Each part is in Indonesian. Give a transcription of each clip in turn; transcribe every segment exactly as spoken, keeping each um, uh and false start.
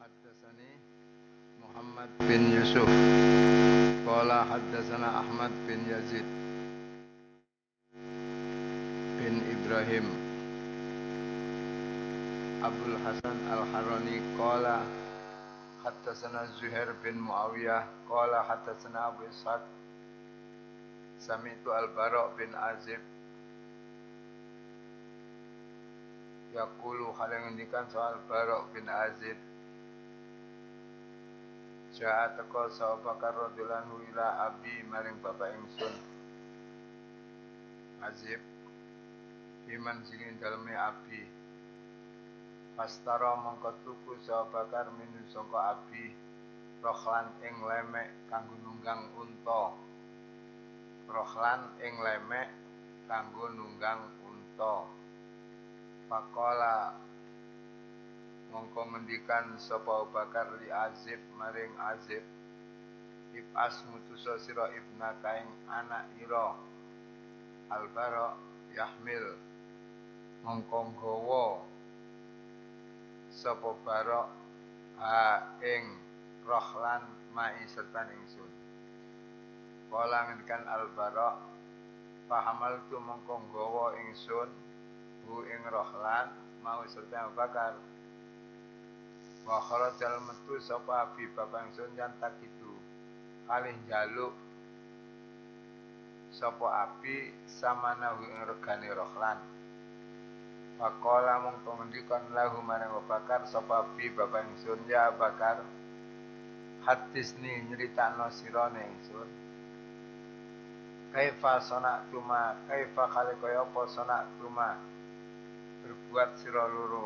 Haddatsani Muhammad bin Yusuf qala haddatsana Ahmad bin Yazid bin Ibrahim Abdul Hasan Al-Harani qala haddatsana Zuhair bin Muawiyah qala haddatsana Abu Ishaq Sami'tu Al-Bara' bin Azib yaqulu hal ngendikan soal Bara' bin Azib Ja'a teko sapa Bakar radhiyallahu ila abi maring bapak ingsun Azib iman sing daleme abi Pastara mongko tuku sapa Bakar minu sangka abi rohlan ing lemek kanggo nunggang unta rohlan ing lemek kanggo nunggang unta Pakola mongko ngendikan sapa Bakar li Azib maring Azib ibas mutusa sira ibna kaing anak ira Al-Bara yahmil mongko nggawa sapa Bara ha ing rohlan mai serta ingsun kala ngendikan Al-Bara pahamal tu mongko nggawa ingsun hu ing rohlan mau serta Bakar wa kharajal metu sapa abi bapak ingsun jan tak itu kalih njaluk sapa abi samanahu ing regane rohlan faqala mongko ngendikan lahu marang Bakar sapa abi bapak ingsun ya Bakar hadisni nyritakno sirane ingsun kaifa sanatuma kaifa kale kaya apa sanatuma berbuat sira loro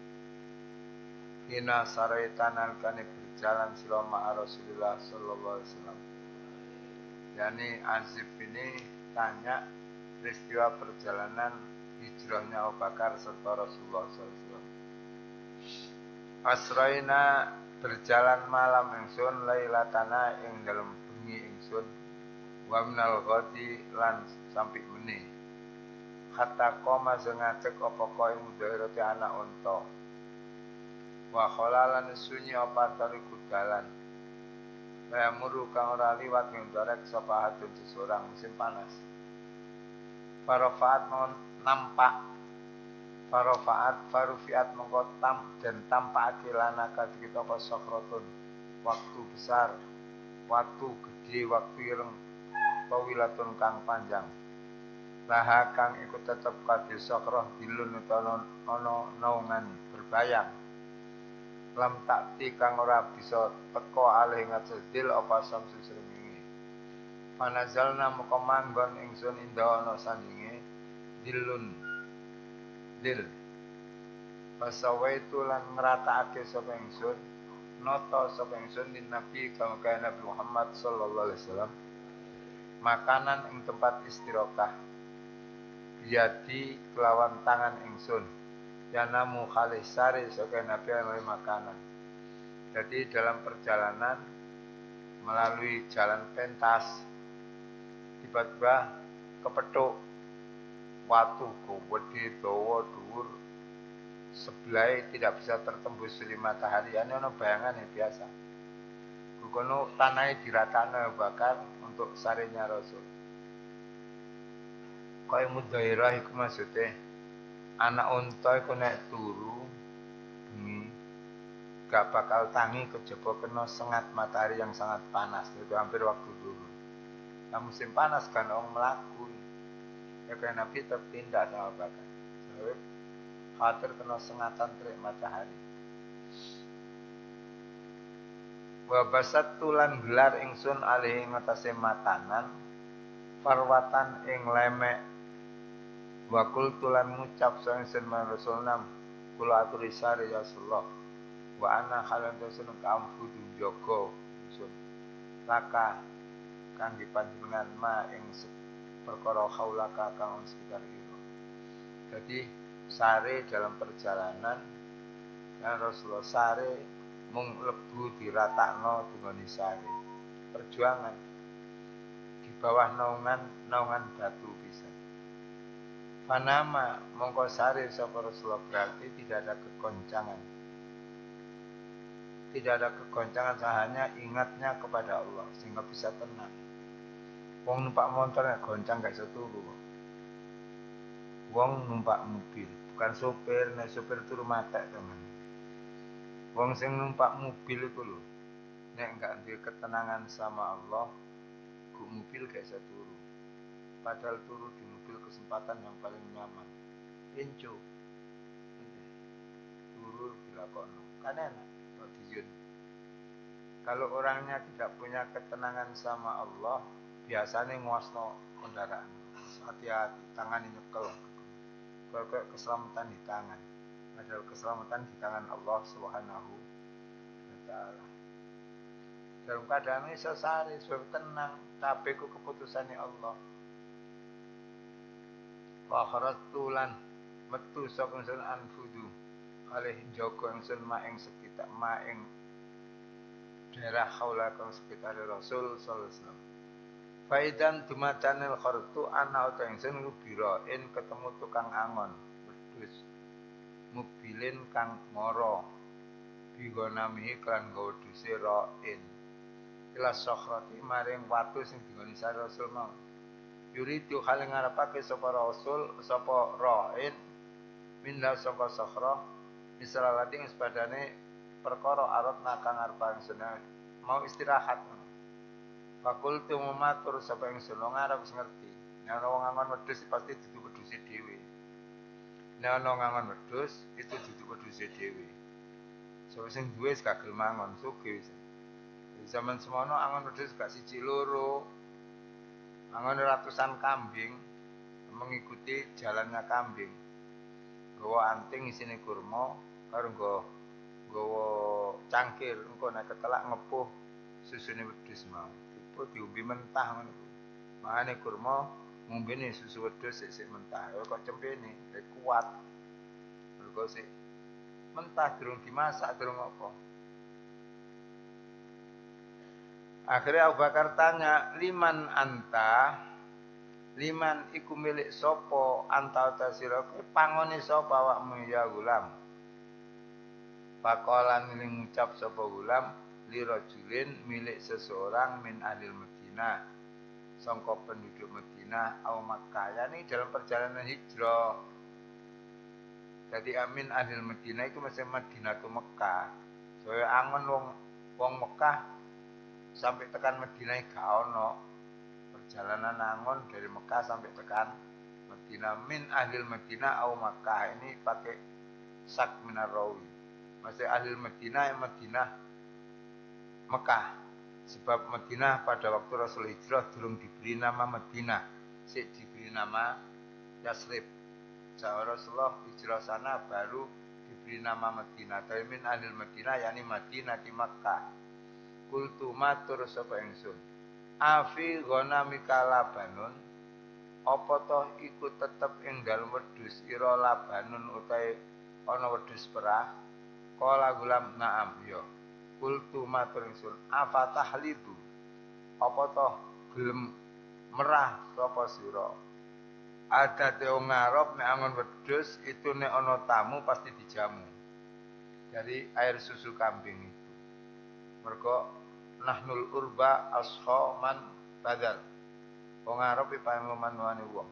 Ina saraitan kane berjalan sira ma'a Rasulullah sallallahu alaihi wasallam. Yani Azib ini tanya peristiwa perjalanan hijrahnya Abu Bakar serta Rasulullah sallallahu alaihi wasallam. Asraina berjalan malam ingsun lailatana ing dalem bengi ingsun wa minal ghadi lan sampai meni. Hatta koma sengacek apa koe mudhairati anak unta. Wa khalalan sunyi apa tariku dalan Wa muru kang ora liwat ngendorek sapa hadun seseorang musim panas Farofaat mon nampak Farofaat farufiat mongko tam dan tampak akilana kadikit apa sokrotun waktu besar waktu gede waktu ireng pawilatun kang panjang laha kang ikut tetep kadhe sokroh dilun utawa ana naungan berbayang lam takti kang ora bisa teko alih ngajedil apa samsu srengenge panazalna moko manggon ingsun indah ana sandinge dilun dil pasawaitu lan ngratakake sapa ingsun nata sapa ingsun din nabi kang kaya Nabi Muhammad sallallahu alaihi wasallam makanan ing tempat istirahah jadi kelawan tangan ingsun yanamu khalih sari sebagai nabi oleh makanan. Jadi dalam perjalanan melalui jalan pentas tiba-tiba kepethuk watu gede dawa dhuwur sebelah tidak bisa tertembus sinar matahari ane ana bayangan yang biasa. Kono tanahe diratakno Bakar untuk sarinya Rasul. Kaya mudhairah iku maksude anak unta iku nek turu bengi gak bakal tangi kejaba kena sengat matahari yang sangat panas itu hampir waktu dulu. Nah musim panas kan orang melaku ya kayak Nabi tertindak sama Bakar sebab khawatir kena sengatan terik matahari. Wabasat tulan gelar ingsun alih ngatasi matanan farwatan ing lemek Wakul tulan ngucap sang ingsun man Rasulullah kula aturi sari ya Rasulullah wa ana halan dosen kamfu dunjogo ingsun laka kang dipanjenengan ma ing perkara haulaka kang sekitar ira. Jadi sare dalam perjalanan dan Rasulullah sare mung lebu diratakno dungane sare. Perjuangan di bawah naungan naungan batu bisa. Panama mongko sare sapa Rasulullah berarti tidak ada kekoncangan. Tidak ada kegoncangan, hanya ingatnya kepada Allah sehingga bisa tenang. Wong numpak motor nek goncang gak iso turu. Wong numpak mobil, bukan sopir, nek sopir turu matek teman. Wong sing numpak mobil iku lho, nek gak duwe ketenangan sama Allah, ku mobil gak iso turu. Padahal turu di mobil kesempatan yang paling nyaman. Inco. Turu dilakono. Kan enak. Kalau orangnya tidak punya ketenangan sama Allah, biasanya nguasno kendaraan. Hati-hati, tangan ini nyekel. Kalau keselamatan di tangan, padahal keselamatan di tangan Allah Subhanahu wa Ta'ala. Dalam keadaan ini sesari, sebab tenang, tapi ku keputusannya Allah. Wa kharatu lan metu sapa ingsun anfudu kalih jaga ingsun maing sekitar maing daerah haula kang sekitar Rasul sallallahu alaihi wasallam. Faidan dumadanil khartu ana uta ingsun ngubirain ketemu tukang angon wedhus mobilin kang mara bigonamihi kan gawe wedhuse rain ila sakhrati maring watu sing digoni sare Rasul mau. Yuridu hal ngarepake sapa Rasul sapa rain minda saka sakhra misal lading sepadane perkara arep nakang arep ingsun mau istirahat. Fakultu matur sapa ingsun ngarep ngerti. Nek ana wong ngangon wedhus pasti dudu wedhuse dhewe. Nek ana ngangon wedhus itu dudu wedhuse dhewe. Soale sing duwe gak gelem mangon sugih wis. Zaman semono angon wedhus gak siji loro. Angon ratusan kambing mengikuti jalannya kambing. Gawa anting isine kurma karo nggo nggawa cangkir engko nek ketelak ngepuh susune wedhus mau. Iku diombe mentah ngono iku. Mane kurma ngombene susu wedhus sik mentah. Kok cempene lek kuat. Mergo sik mentah durung dimasak durung apa. Akhirnya Abu Bakar tanya, liman anta? Liman iku milik sapa anta ta sira pangone sapa awakmu ya gulam. Pakolan ning ngucap sapa gulam li rajulin milik seseorang min ahli Madinah. Sangka penduduk Madinah au Makkah. Yani dalam perjalanan hijrah. Jadi amin ahli Madinah itu masih Madinah tu Mekah. Soale angon wong wong Mekah sampai tekan Madinah gak ono. Perjalanan angon dari Mekah sampai tekan Madinah min ahli Madinah au Makkah ini pakai sak minar rawi. Masih ahli Madinah yang Madinah Mekah. Sebab Madinah pada waktu Rasul hijrah durung diberi nama Madinah, sik diberi nama Yasrib. Saat Rasulullah hijrah sana baru diberi nama Madinah. Dari min ahli Madinah yakni Madinah di Mekah. Kultu matur sapa ingsun. Afi ghanamika labanun apa toh iku tetep ing dalem wedhus ira labanun utahe ana wedhus perah. Kala gulam naam ya. Kultu matur ingsun afatahlidu apa toh gelem merah sapa sira. Adate wong Arab nek angon wedhus itu nek ana tamu pasti dijamu dari air susu kambing itu. Mergo nahnul urba ashaman badal. Wong Arab iki pangoman-wani wong.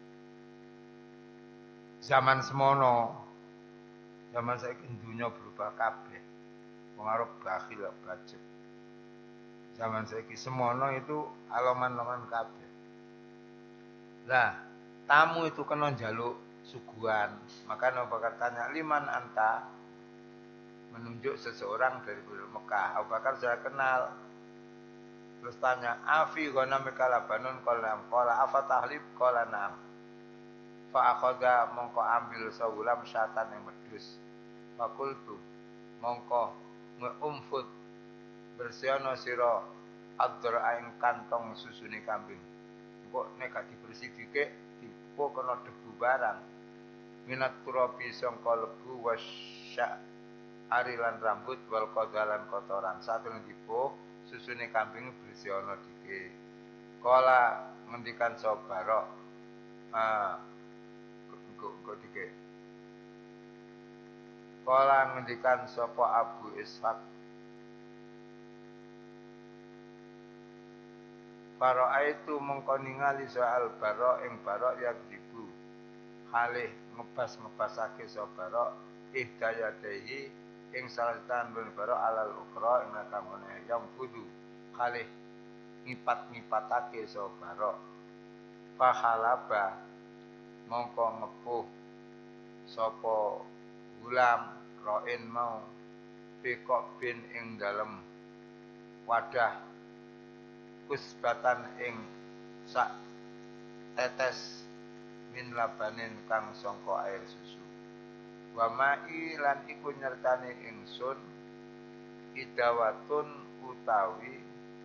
Zaman semono, zaman saiki dunya berubah kabeh. Wong Arab bakhil budget. Zaman saiki semono itu aloman-aloman kabeh. Lah, tamu itu kena njaluk suguhan. Maka Abu Bakar tanya, "Liman anta?" Menunjuk seseorang dari penduduk Mekah. Abu Bakar sudah kenal. Terus tanya, "Afi ghanamika labanun?" Qala qala afatahlib qala na'am. Fa akhadha mongko ambil sawulam syatan yang wedhus. Fakultu mongko ngeumfut bersihana sira adra ing kantong susune kambing. Kok nek gak dibersih dikek dipo kena debu barang. Minat turabi sangka lebu wasya arilan rambut wal kodalan kotoran. Satune dipo susune kambing bersih ana dikek. Kala ngendikan Sabarok ah kok kok dikek. Kala ngendikan sapa Abu Ishaq Fara'aitu mongko ningali soal barok ing barok ya dibu halih ngebas-ngebasake so barok ihdayadehi ing salatan ben barok alal ukra ing kangone yang kudu halih ngipat-ngipatake so barok fahalaba mongko ngepuh sapa gulam roin mau bikok bin ing dalem wadah kusbatan ing sak tetes min labanin kang sangka air susu wa ma'i lan iku nyertane ingsun idawatun utawi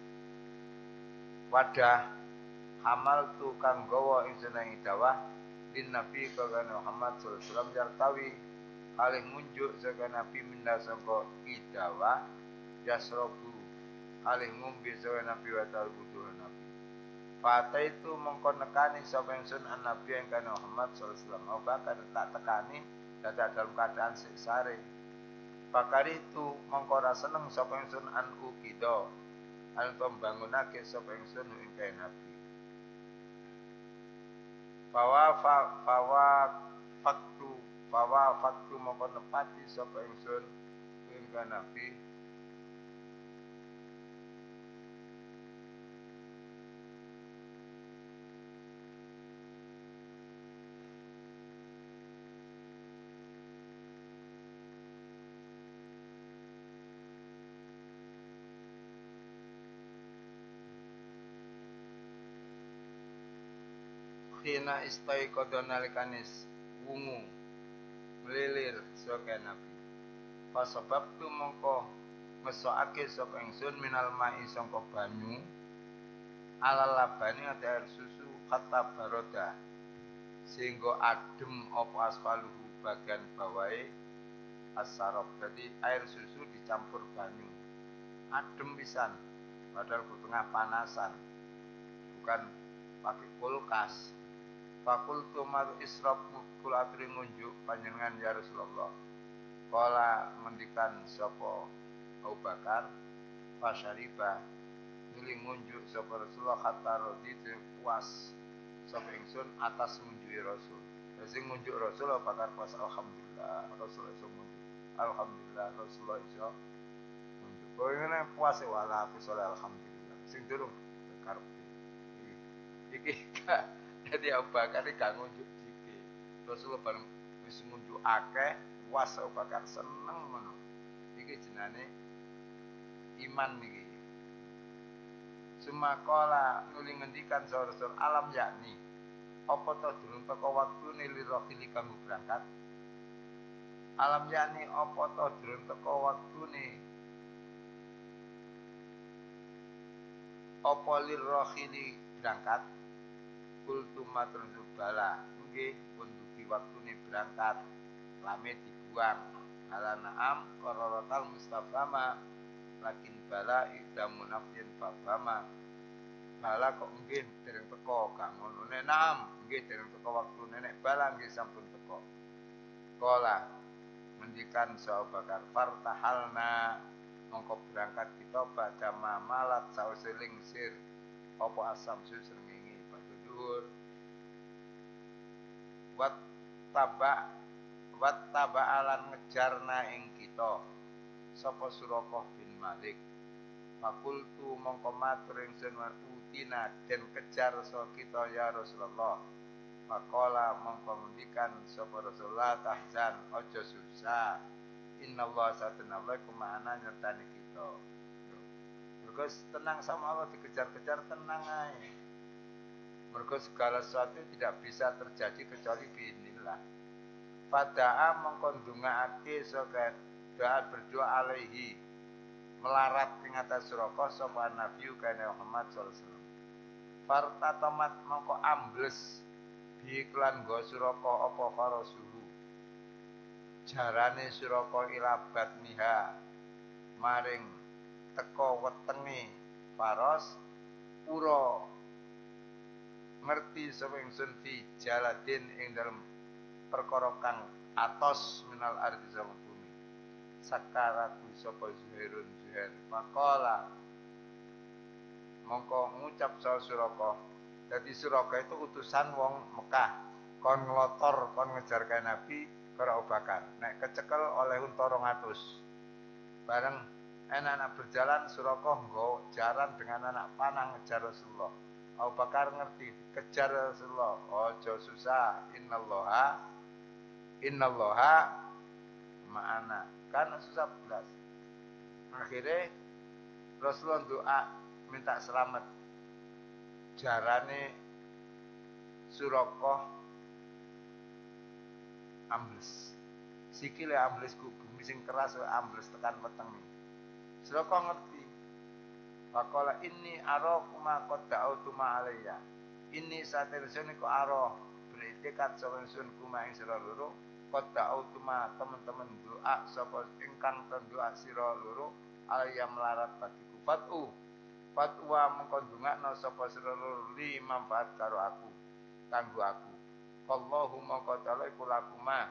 wadah hamal tu kang gawa ingsun ing idawah lin nabi kagane Muhammad sallallahu alaihi wasallam yartawi kalih ngunjuk saka nabi minda sangka idawah yasrobu kalih ngombe saka nabi wa ta'ala butuh nabi fata itu mongko nekani sapa ingsun an nabi ing kana Muhammad sallallahu alaihi wasallam bakal tak tekani dadak dalam keadaan siksare bakari itu mongko ra seneng sapa ingsun an ukido an pembangunake sapa ingsun ing kana nabi Fawa fa, fawa faktu fawa faktu mongko nepati sapa ingsun ing nabi Hina istai kodon nalikanis wungu melilir saka nabi pas sebab tu mongko ngesokake sapa ingsun minal mai sangka banyu ala labani ate air susu kata baroda sehingga adem apa asfaluhu bagian bawahe asarab jadi air susu dicampur banyu adem pisan padahal tengah panasan bukan pakai kulkas. Fakultu mar israf kula aturi ngunjuk panjenengan ya Rasulullah. Kala mendikan sapa Abu Bakar fasyariba nuli ngunjuk sapa Rasulullah kata raditu puas sapa ingsun atas ngunjuki Rasul. Sing ngunjuk Rasul Abu Bakar puas alhamdulillah Rasul iso ngunjuk. Alhamdulillah Rasulullah iso ngunjuk. Kok ngene puas wala aku saleh alhamdulillah. Sing durung karepe. Iki jadi Abu Bakar iki gak ngunjuk dike. Rasulullah bareng wis ngunjuk akeh, puas Abu Bakar seneng ngono. Iki jenenge iman niki. Sumakola nuli ngendikan sor-sor alam yakni apa to durung teko waktune lirohili kanggo berangkat. Alam yakni apa to durung teko waktune apa lirohili berangkat. Kultu matur bala nggih pun dugi waktune berangkat lame dibuang ala naam qararatal mustafama lakin bala ida munafin fafama bala kok nggih dereng teko gak ngono nek naam nggih dereng teko waktune nek bala nggih sampun teko kala mendikan Abu Bakar fartahalna mongko berangkat kita pada mamalat sause lingsir apa asam susreng wat taba wat taba alan ngejarna ing kita sapa Suraqah bin Malik fakultu mongko matur ingsun utina den kejar so kita ya Rasulullah faqala mongko ngendikan sapa Rasulullah tahzan aja susah innallaha satanallahi kumana nyertani kita mergo tenang sama Allah dikejar-kejar tenang ae. Mergo segala sesuatu tidak bisa terjadi kecuali biidznillah. Fada'a mongko ndongaake saka doa berdoa alaihi melarat ing atas Suraqah sapa Nabi kana Muhammad sallallahu alaihi wasallam. Fartatamat mongko ambles diiklan go Suraqah apa farasuhu. Jarane Suraqah ilabat miha maring teka wetenge faros pura ngerti sapa ingsun fi jaladin ing dalem perkara kang atos minal ardi sang bumi sakaratu sapa Zuhairun Zuhair faqala mongko ngucap saha Suraka. Dadi Suraka itu utusan wong Mekah, kon nglotor kon ngejar kae Nabi karo Abu Bakar. Nek kecekel oleh unta rong atus. Bareng enak-enak berjalan Suraka nggo jaran dengan anak panah ngejar Rasulullah. Abu Bakar ngerti, kejar Rasulullah, ojo susah, innallaha innallaha ma'ana. Kan susah belas. Akhirnya Rasulullah doa minta selamat. Jarane Suraka ambles. Sikile ambles ku bumi sing keras ambles tekan wetenge. Suraka ngerti. Faqala inni arakuma qad da'utuma alayya. Inni satirsun iku ara beritikat sapa ingsun kuma ing sira loro qad da'utuma teman-teman doa sapa ingkang doa sira loro alayya melarat bagiku fatu. Fatwa mengko ndongakno sapa sira loro li manfaat karo aku kanggo aku. Allahumma qad iku lakuma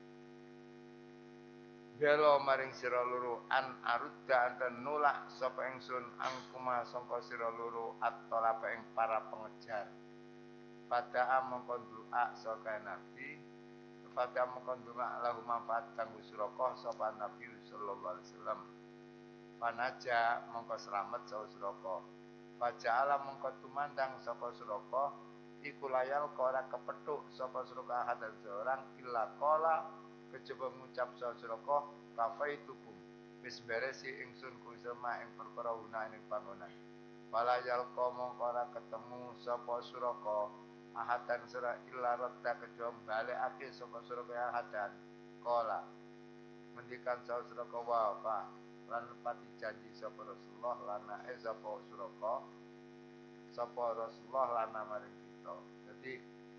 belo maring sira loro an arudda anten nolak sapa ingsun angkuma sangka sira loro at-talaba ing para pengejar. Pada mongko doa saka Nabi, pada mongko doa lahu manfaat kanggo Suraka sapa Nabi sallallahu alaihi wasallam. Panaja mongko selamat sapa Suraka. Faja'ala mongko tumandang sapa Suraka iku layal ora kepethuk sapa Suraka hadan seorang illa qala kejaba ngucap sapa Suraka kafaitukum wis beresi ingsun kuwi sama ing perkara guna ing panggonan. Walayal mongko ora ketemu sapa Suraka ahadan sira illa radda kejaba balekake sapa Suraka ahadan qala mendikan sapa Suraka wa fa lan pati janji sapa Rasulullah lana eh sapa Suraka sapa Rasulullah lana maring kita. Jadi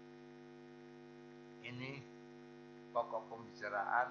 ini pokok pembicaraan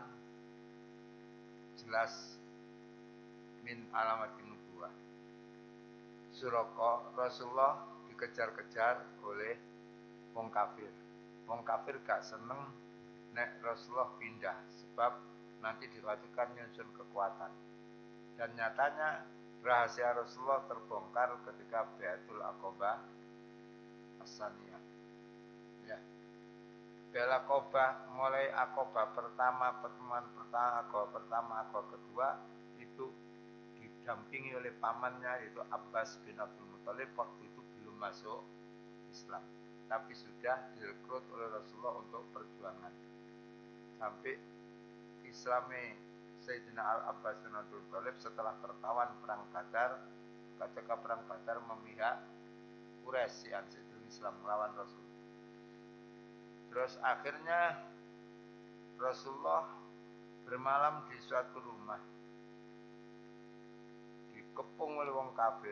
jelas min alamatin nubuwah. Suraka Rasulullah dikejar-kejar oleh wong kafir. Wong kafir gak seneng nek Rasulullah pindah sebab nanti dikhawatirkan nyusun kekuatan. Dan nyatanya rahasia Rasulullah terbongkar ketika Baitul Aqabah As-Saniyah. Ya. Baitul Aqabah mulai Aqabah pertama, pertemuan pertama, Aqabah pertama, Aqabah kedua itu didampingi oleh pamannya yaitu Abbas bin Abdul Muthalib. Waktu itu belum masuk Islam, tapi sudah direkrut oleh Rasulullah untuk perjuangan. Sampai Islami Sayyidina Al-Abbas bin Abdul Muthalib setelah tertawan perang Badar, ketika perang Badar memihak Quraisy yang Islam melawan Rasul. Terus akhirnya Rasulullah bermalam di suatu rumah dikepung oleh wong kafir.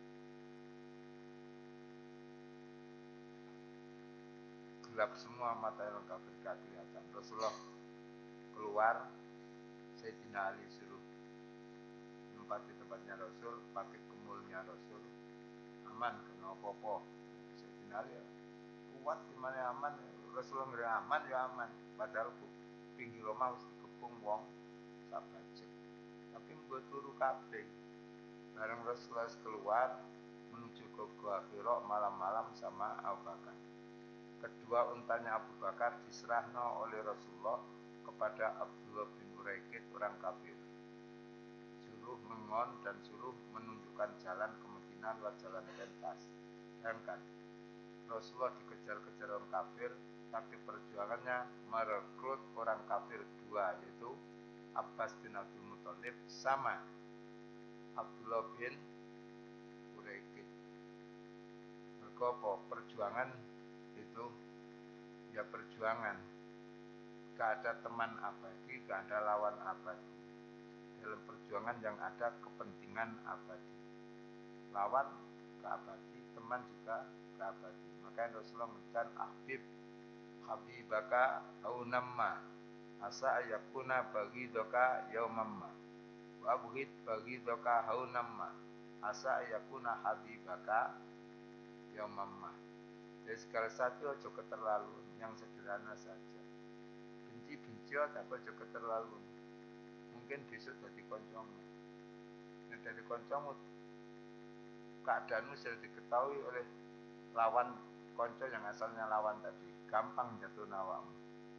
Gelap semua mata orang kafir gak kelihatan. Rasulullah keluar, Sayyidina Ali suruh menempati tempatnya Rasul, pakai kemulnya Rasul, aman kena apa-apa. Sayyidina Ali kuat dimana aman, Rasulullah nggak aman ya aman. Padahal pinggir rumah mesti kepung wong sabajek. Tapi buat turu kabeh. Bareng Rasulullah keluar menuju ke Gua Hira malam-malam sama Abu Bakar. Kedua untanya Abu Bakar diserahno oleh Rasulullah kepada Abdullah bin Uraikid orang kafir. Suruh mengon dan suruh menunjukkan jalan ke Madinah lewat jalan pentas. Bayangkan Rasulullah dikejar-kejar orang kafir, tapi perjuangannya merekrut orang kafir dua, yaitu Abbas bin Abdul Muthalib sama Abdullah bin Uraikid. Mereka apa? Perjuangan itu ya perjuangan. Gak ada teman abadi, gak ada lawan abadi. Dalam perjuangan yang ada kepentingan abadi. Lawan gak abadi, teman juga gak abadi. Makanya Rasulullah mengatakan ahbib habibaka haunamma asa ayakuna bagi doka yaumamma wa abghid bagi doka haunamma asa ayakuna habibaka yaumamma. Jadi segala satu ojo keterlaluan, yang sederhana saja. Benci-benci tapi ojo keterlaluan. Mungkin besok jadi koncomu. Yang dari koncomu keadaanmu sudah diketahui oleh lawan konco yang asalnya lawan tadi, gampang jatuh nawamu.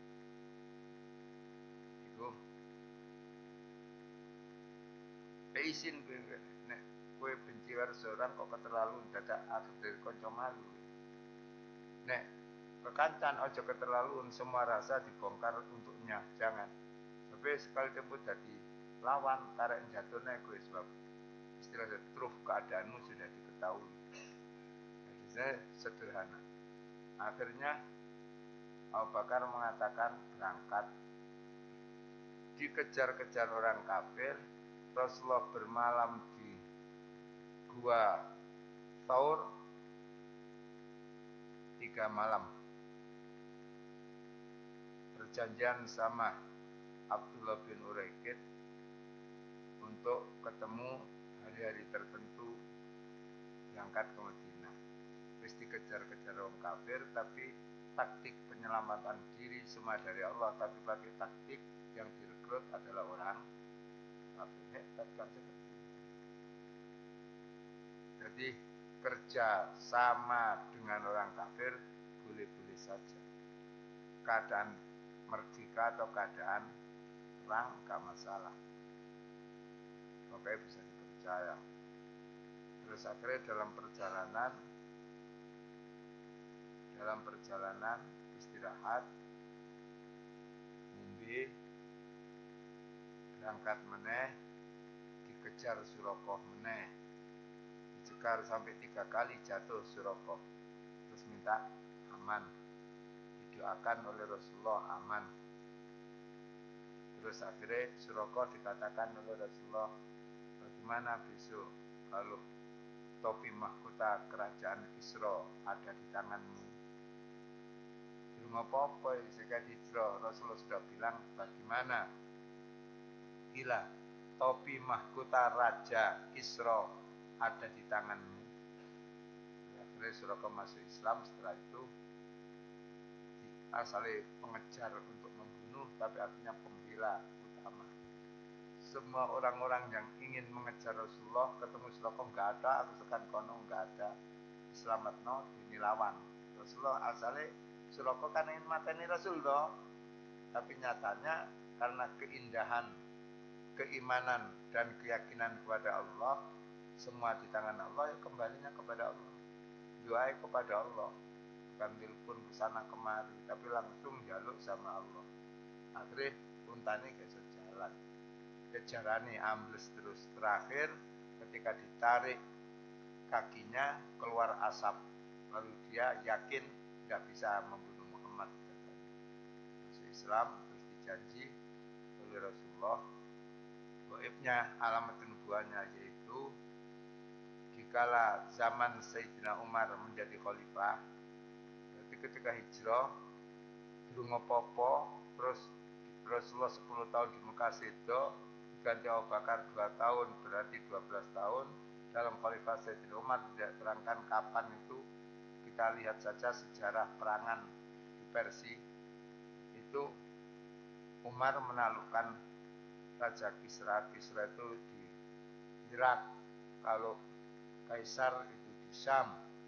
Iku isin kowe nek kowe benci karo seorang kok keterlaluan dadak akhir dari konco malu. Nek kekancan ojo keterlaluan, semua rasa dibongkar untuknya, jangan. Tapi sekali tempo jadi lawan karek jatuhnya kowe sebab istilah truf keadaanmu sudah diketahui. Jadi sederhana. Akhirnya Abu Bakar mengatakan berangkat. Dikejar-kejar orang kafir, Rasulullah bermalam di gua Thaur tiga malam. Perjanjian sama Abdullah bin Uraikid untuk ketemu hari-hari tertentu berangkat ke Madinah. Terus dikejar-kejar orang kafir, tapi taktik penyelamatan diri semua dari Allah, tapi pakai taktik yang direkrut adalah orang kafir. Hebat kan seperti itu. Jadi kerja sama dengan orang kafir boleh-boleh saja. Keadaan merdeka atau keadaan perang gak masalah. Makanya bisa dipercaya. Terus akhirnya dalam perjalanan dalam perjalanan istirahat, ngombe, berangkat meneh, dikejar Surakoh meneh, dicekar sampai tiga kali jatuh Surakoh, terus minta aman, didoakan oleh Rasulullah aman. Terus akhirnya Surakoh dikatakan oleh Rasulullah, bagaimana besok kalau topi mahkota kerajaan Kisra ada di tanganmu? Belum apa-apa jika hijrah. Rasulullah sudah bilang bagaimana bila topi mahkota raja Kisra ada di tanganmu. Akhirnya Surakoh masuk Islam. Setelah itu asalnya pengejar untuk membunuh, tapi akhirnya pembela utama. Semua orang-orang yang ingin mengejar Rasulullah ketemu Surakoh nggak ada, aku tekan kono nggak ada, selamat no dinilawan. Rasulullah asalnya Surakoh kan ingin mateni Rasulullah, tapi nyatanya karena keindahan, keimanan dan keyakinan kepada Allah, semua di tangan Allah, ya kembalinya kepada Allah, doa kepada Allah, bukan telepon ke sana kemari, tapi langsung jaluk sama Allah. Akhirnya untane gak sejalan, kejarane ambles terus. Terakhir ketika ditarik kakinya keluar asap, lalu dia yakin tidak bisa membunuh Muhammad. Masuk Islam, terus dijanji oleh Rasulullah gaibnya alamat nubuahnya, yaitu dikala zaman Sayyidina Umar menjadi khalifah, berarti ketika hijrah durung apa-apa, terus Rasulullah sepuluh tahun di Mekah sedo, ganti Abu Bakar dua tahun, berarti dua belas tahun dalam khalifah Sayyidina Umar. Tidak terangkan kapan itu, kita lihat saja sejarah perangan di Persia. Itu Umar menaklukkan Raja Kisra. Kisra itu di Irak, kalau Kaisar itu di Syam.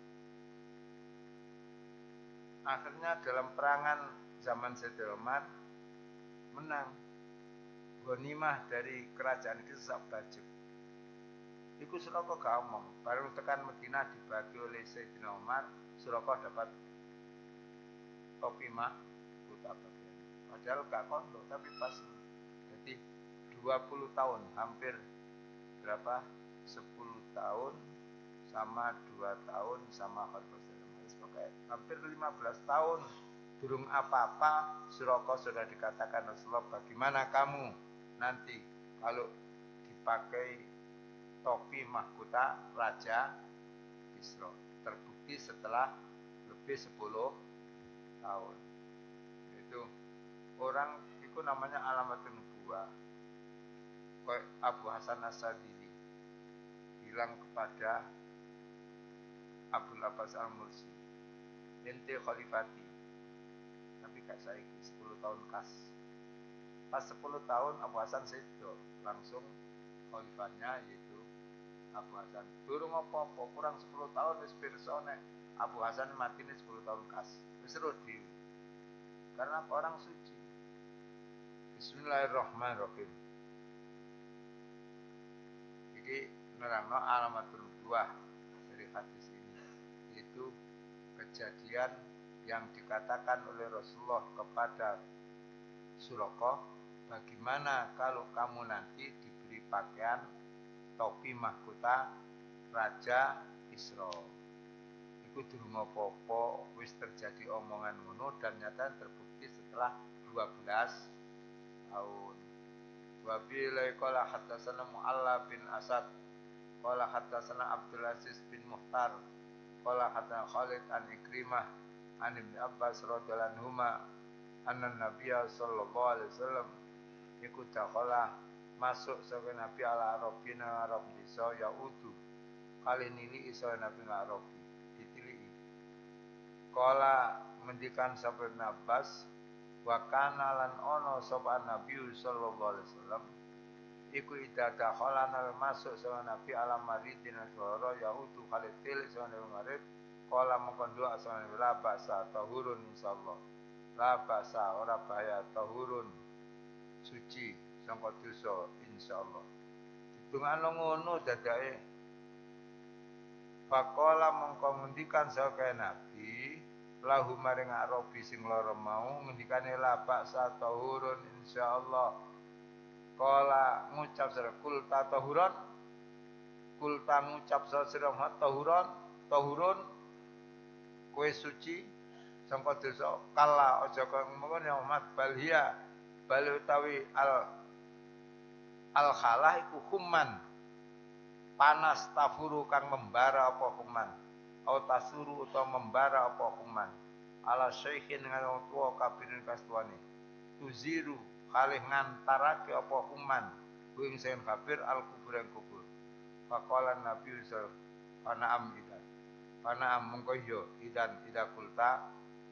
Akhirnya dalam perangan zaman Sayyidina Umar menang. Ghanimah dari kerajaan itu sak bajek. Iku Surakoh gak omong, baru tekan Madinah dibagi oleh Sayyidina Umar, Surakoh dapat topi mahkota bagian. Padahal gak kondo, tapi pas. Jadi dua puluh tahun, hampir berapa? sepuluh tahun sama dua tahun sama Khalifah Sayyidina, hampir lima belas tahun. Durung apa-apa, Surakoh sudah dikatakan Rasulullah, bagaimana kamu nanti kalau dipakai topi mahkota Raja Kisra. Terbukti setelah lebih sepuluh tahun. Itu orang itu namanya alamatun nubuwah. Kayak Abu Hasan As-Sadili bilang kepada Abdul Abbas Al-Mursi, ente khalifati, tapi gak saiki sepuluh tahun kas. Pas sepuluh tahun Abu Hasan sedo, langsung khalifahnya yaitu Abu Hasan. Durung apa-apa, kurang sepuluh tahun wis pirsa nek Abu Hasan matine sepuluh tahun kas. Wis seru dhewe. Karena orang suci. Bismillahirrahmanirrahim. Iki nerangno alamatul nubuwah dari hadis ini, yaitu kejadian yang dikatakan oleh Rasulullah kepada Suraqah, bagaimana kalau kamu nanti diberi pakaian topi mahkota Raja Isra. Iku durung apa-apa wis terjadi omongan ngono dan nyata terbukti setelah dua belas tahun. Wa bilai qala haddatsana Mu'alla bin Asad qala haddatsana Abdul Aziz bin Muhtar qala haddatsana Khalid an Ikrimah an Ibnu Abbas radhiyallahu anhuma anna Nabiyya sallallahu alaihi wasallam iku dakhala masuk saka Nabi ala Arabina Arab desa Yaudu kali nili iso Nabi Arabi ditiliki qala mendikan sapa Ibnu Abbas wa kana lan ana sapa Nabi sallallahu alaihi wasallam iku idada khalana masuk saka Nabi ala maridin sawara Yaudu kali tilik saka marid qala mengkondo asane la ba'sa tahurun insyaallah la ba'sa ora bahaya tahurun suci sangka dosa insyaallah. Ditungano ngono dadake faqala mongko ngendikan saka Nabi lahu maring Arabi sing lara mau ngendikane la ba'sa tahurun insyaallah. Qala ngucap sira kul tahuran kul ta ngucap sira tahuran tahurun kowe suci sangka dosa kala aja kok ngono ya Muhammad balhia bal utawi al al khalah iku khumman panas tafuru kang membara apa khumman au tasuru utawa membara apa khumman ala syekhin dengan wong tuwa kabirin kastuane tuziru kalih ngantarake apa khumman kuwi sing kabir al kubur yang kubur faqala nabi sallallahu alaihi wasallam Pana mengko yo idan ida kulta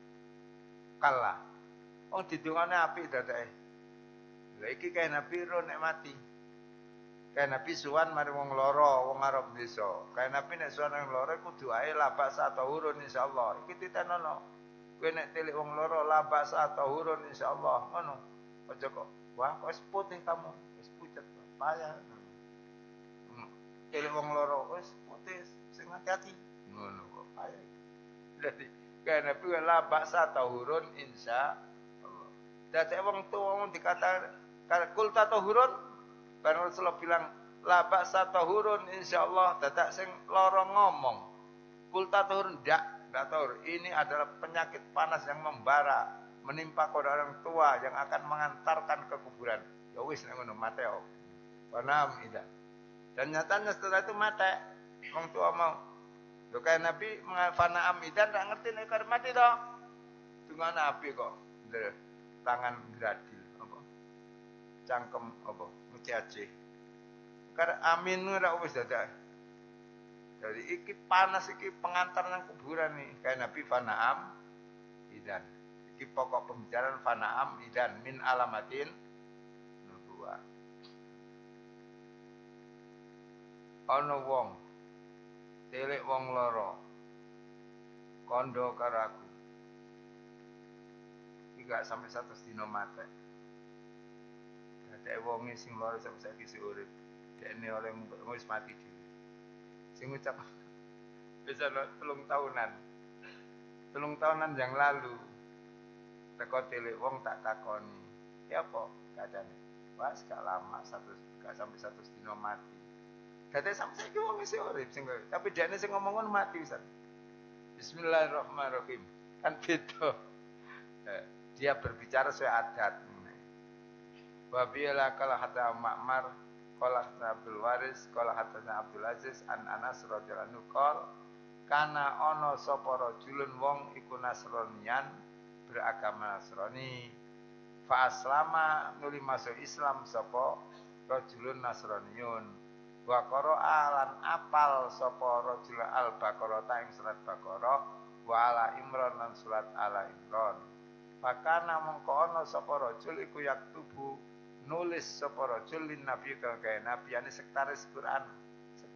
kala. Oh didungane apik dadake. Lha iki kae Nabi ro nek mati. Kae Nabi suwan mari wong loro, wong Arab desa. Kae Nabi nek suwan wong loro kudu ae labas atau urun insyaallah. Iki ditenono. Kowe nek tilik wong loro labas atau urun insyaallah. Ngono. Aja kok wah kok wis putih kamu, wis pucet payah. Hmm. Tilik wong loro wis putih sing hati-hati. Ngono kok payah. Dadi kana Nabi la ba'sa tahurun insyaallah. Dadi wong tuwa wong dikatakan kul tahurun bareng Rasulullah bilang la ba'sa tahurun insyaallah dadak sing lara ngomong. Kul tahurun ndak ndak tahur. Ini adalah penyakit panas yang membara menimpa kepada orang tua yang akan mengantarkan ke kuburan. Ya wis nek ngono mate kok. Panam ida. Dan nyatanya setelah itu mate wong tua mau lho kaya Nabi mengafana amidan tak ngerti nek arep mati to. Dengan Nabi kok tangan gradi apa? Cangkem apa? Muciace. Kar amin ora wis dadak. Jadi iki panas iki pengantar nang kuburan nih. Kaya Nabi fanaam idan. Iki pokok pembicaraan fanaam idan min alamatin nubuwah. Ana wong telek wong loro kondo karo aku iki gak sampai satu dina mate dadake wong sing loro sampe saiki isih urip dekne oleh wis mati dhewe sing ngucap wis ana telung tahunan telung tahunan yang lalu teko telek wong tak takoni ya apa kadane wah gak lama satu gak sampai satu dina mati. Dadi sampe saiki wong isih urip sing tapi dekne sing ngomong ngono mati Ustaz. Bismillahirrahmanirrahim. Kan beda. Eh, dia berbicara sesuai adat. Wa bi'ala kala hatta Ma'mar qala Abdul Waris qala hatta Abdul Aziz an Anas radhiyallahu anhu qol kana ana sapa rajulun wong iku Nasranian beragama Nasrani. Fa aslama nuli masuk Islam sapa rajulun Nasraniyun. Wa qara'a lan apal sapa rajul al-Baqarah ta ing surat Baqarah wa ala Imran lan surat ala Imran. Pakana mongko ana sapa rajul iku yaktubu nulis sapa rajul lin nabi kaya nabi ane sekretaris Quran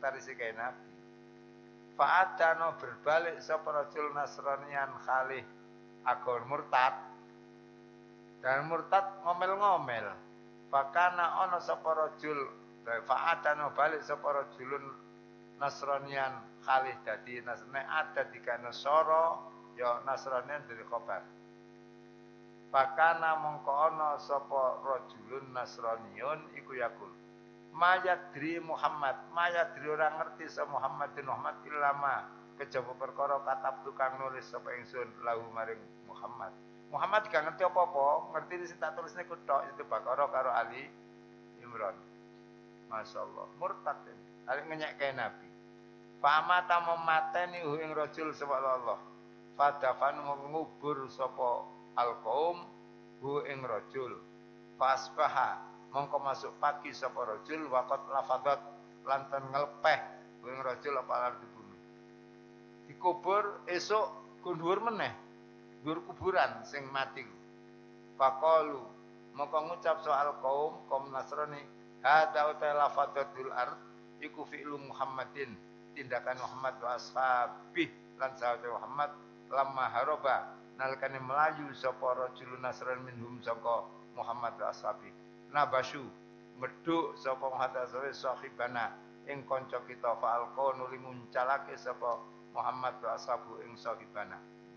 tarisi kaya Nabi. Fa'adano berbalik sapa rajul Nasranian khalih agor murtad. Dan murtad ngomel-ngomel. Fakana ana sapa rajul fa'adano balik sapa rajulun Nasranian khalih dadi nek ada tiga Nasara ya Nasranian dari khobar. Fakana mongko ana sapa rajulun Nasraniun iku yakul. Mayadri Muhammad, mayadri orang ngerti sa Muhammadin Muhammad ilama kejaba perkara katab tukang nulis sapa ingsun lahu maring Muhammad. Muhammad gak ngerti apa-apa, ngerti sing tak tulisne ku tok itu Baqarah karo Ali Imran. Masyaallah, murtad ini. Ali ngenyeke Nabi. Fa mata memateni hu ing rajul sapa Allah. Fadafan ngubur sapa al-qaum hu ing rajul. Fasbaha mongko masuk pagi sapa rajul waqat lafadat lanten ngelpeh ing rajul apa arep bumi. Dikubur esuk kundur meneh. Dhuwur kuburan sing mati. Faqalu mongko ngucap soal kaum kaum Nasrani hadza uta lafadatul ard iku fi'lu Muhammadin tindakan Muhammad wa ashabih lan sahabat Muhammad lamma haroba nalikane melayu sapa rajulun Nasrani minhum sangka Muhammad wa ashabih. Nabasyu medhuk sapa muhadasare sahibana ing kanca kita fa'alqa nuli nguncalake sapa Muhammad wa ashabu ing sahibana.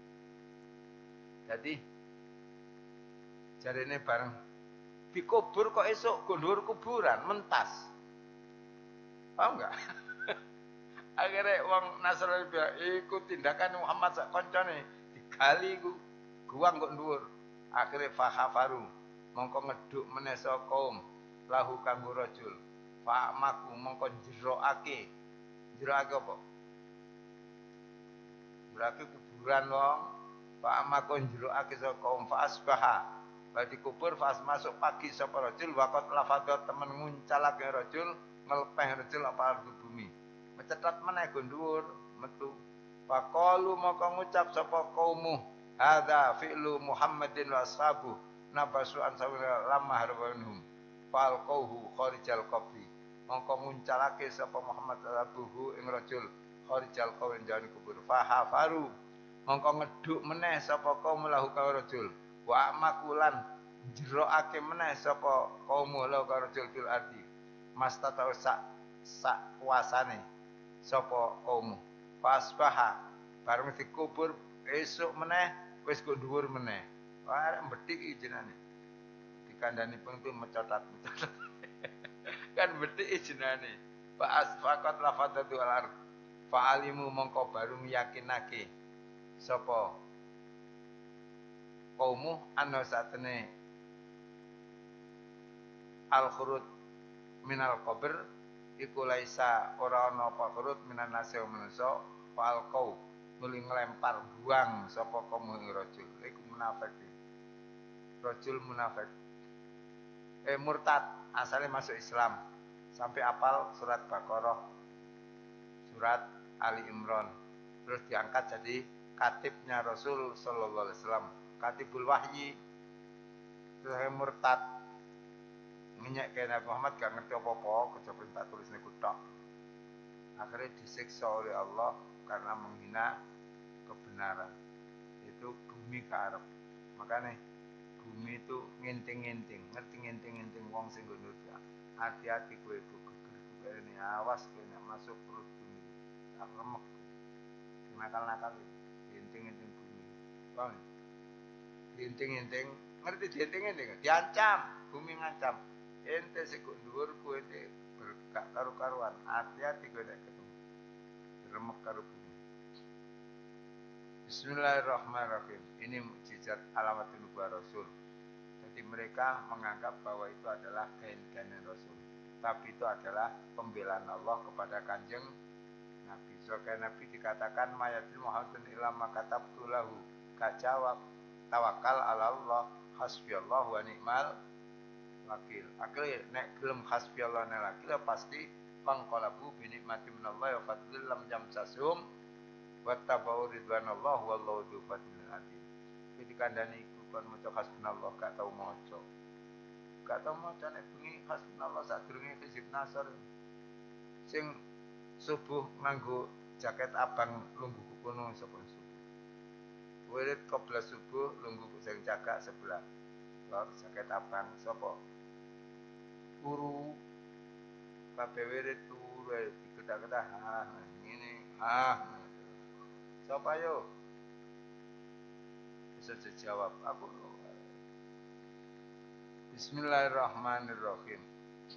Jadi jarene bareng dikubur kok esuk gondor kuburan mentas. Paham enggak? Akhirnya wong Nasrani iku tindakan Muhammad sak kancane digali ku guang kok dhuwur. Akhire fahafaru mongko ngeduk meneh saka kaum lahu kanggo rajul fa maku mongko jerokake jerokake apa jerokake kuburan wong fa maku jerokake saka kaum fa asbaha berarti kubur fa masuk pagi sapa rajul waqat lafadat temen nguncalake rajul ngelepeh rajul apa bumi mecetat meneh go dhuwur metu faqalu mongko ngucap sapa kaumu hadza fi'lu Muhammadin wa ashabu nabasu ansawira lama harbanhum falqauhu kharijal qabri mongko nguncalake sapa Muhammad abuhu ing rajul kharijal qabri jane kubur fahafaru mongko ngeduk meneh sapa kaum lahu ka rajul wa makulan jerokake meneh sapa kaum lahu ka rajul fil ardi mastatau sak sak kuasane sapa kaum fasbaha bareng dikubur esuk meneh wis go dhuwur meneh. Wah, betik iki jenenge. Dikandani pun itu mencotat-mencotat. Kan betik iki jenenge. Fa asfaqat lafadatu al-ard. Fa alimu mongko baru yakinake sapa kaumu ana satene al-khurud minal qabr iku laisa ora ana apa khurud minan nasi manungsa fa al-qau nuli nglempar buang sapa kaum rajul iku munafik. Rajul munafik eh murtad asalnya masuk Islam sampai apal surat Baqarah surat Ali Imran terus diangkat jadi katibnya Rasul sallallahu alaihi wasallam katibul wahyi terus murtad minyak ke Nabi Muhammad gak ngerti apa-apa kejaba tak tulisne kutok akhirnya disiksa oleh Allah karena menghina kebenaran itu bumi ke Arab makanya bumi itu nginting-nginting, ngerti nginting-nginting wong sing nggo nurja. Hati-hati kowe iku geger ini awas kowe nek masuk perut bumi. Tak remek. Nakal-nakal nginting-nginting bumi. Bang. Nginting-nginting, ngerti nginting-nginting? Diancam, bumi ngancam. Ente sik dhuwur kowe ente berkak karo-karuan. Hati-hati kowe nek ketemu. Remek karo bumi. Bismillahirrahmanirrahim. Ini mukjizat alamat nubuwah Rasul. Jadi mereka menganggap bahwa itu adalah kehendak Rasul. Tapi itu adalah pembelaan Allah kepada Kanjeng Nabi. Soalnya Nabi dikatakan mayatil Muhammadin ilama katabtu lahu. Gak jawab. Tawakal ala Allah. Hasbiyallahu wa ni'mal wakil. Akhirnya nek gelem hasbiyallahu wa ni'mal wakil pasti fangqalabu bi nikmati minallahi wa fadlil lam jamsasum wattabau ridwanallah wallahu dzu fadlil adim. Ketika dani iku kon maca hasbunallah gak tau maca. Gak tau maca nek bengi hasbunallah sadurunge hizib nasr. Sing subuh nganggo jaket abang lungguh kono sapa subuh. Wirid qobla subuh lungguh sing cagak sebelah. Lor jaket abang sapa? Guru kabeh wirid turu diketak-ketak ah ngene ah. Sapa yo? Bisa dijawab aku. Bismillahirrahmanirrahim.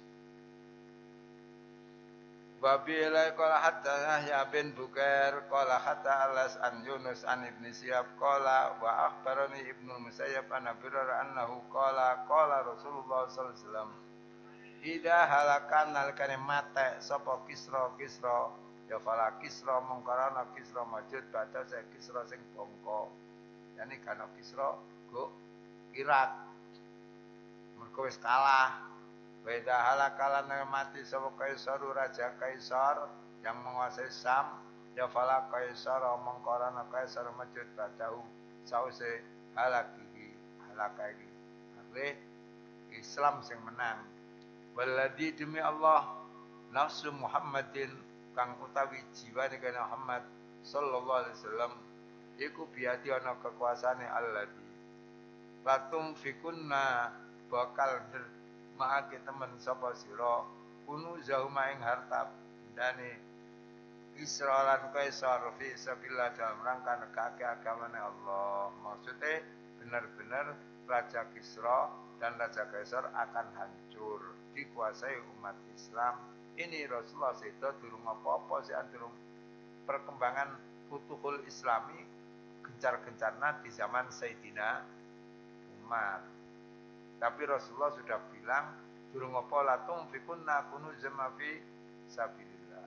Wa bi ilai qala hatta Yahya bin Bukair qala hatta Alas an Yunus an Ibnu Syihab qala wa akhbarani Ibnu Musayyab an Abi Hurairah annahu qala qala Rasulullah sallallahu alaihi wasallam ida halakan nalikane mate sapa Kisra Kisra ya fala Kisra mongkarana Kisra majud baca saya Kisra sing bangka yani kana Kisra go Irak mergo wis kalah. Weda halakalan mati sapa Kaisar raja Kaisar yang menguasai Sam ya fala Kaisar mongkorana Kaisar majud badahu sause halaki halakai akhire Islam sing menang waladi demi Allah nafsu Muhammadin kang utawi jiwane kana Muhammad sallallahu alaihi wasallam iku biati ana kekuasaane alladzi latum fikunna bakal maake temen sapa sira kunu zauma ing harta dane Isra lan Kaisar fi sabilillah dalam rangka negake agamane Allah. Maksudnya benar-benar Raja Kisra dan Raja Kaisar akan hancur dikuasai umat Islam. Ini Rasulullah sedo durung apa-apa sih durung perkembangan Futuhul Islami gencar-gencarna di zaman Sayyidina Umar. Tapi Rasulullah sudah bilang durung apa latung fikunna kunu zama fi sabilillah.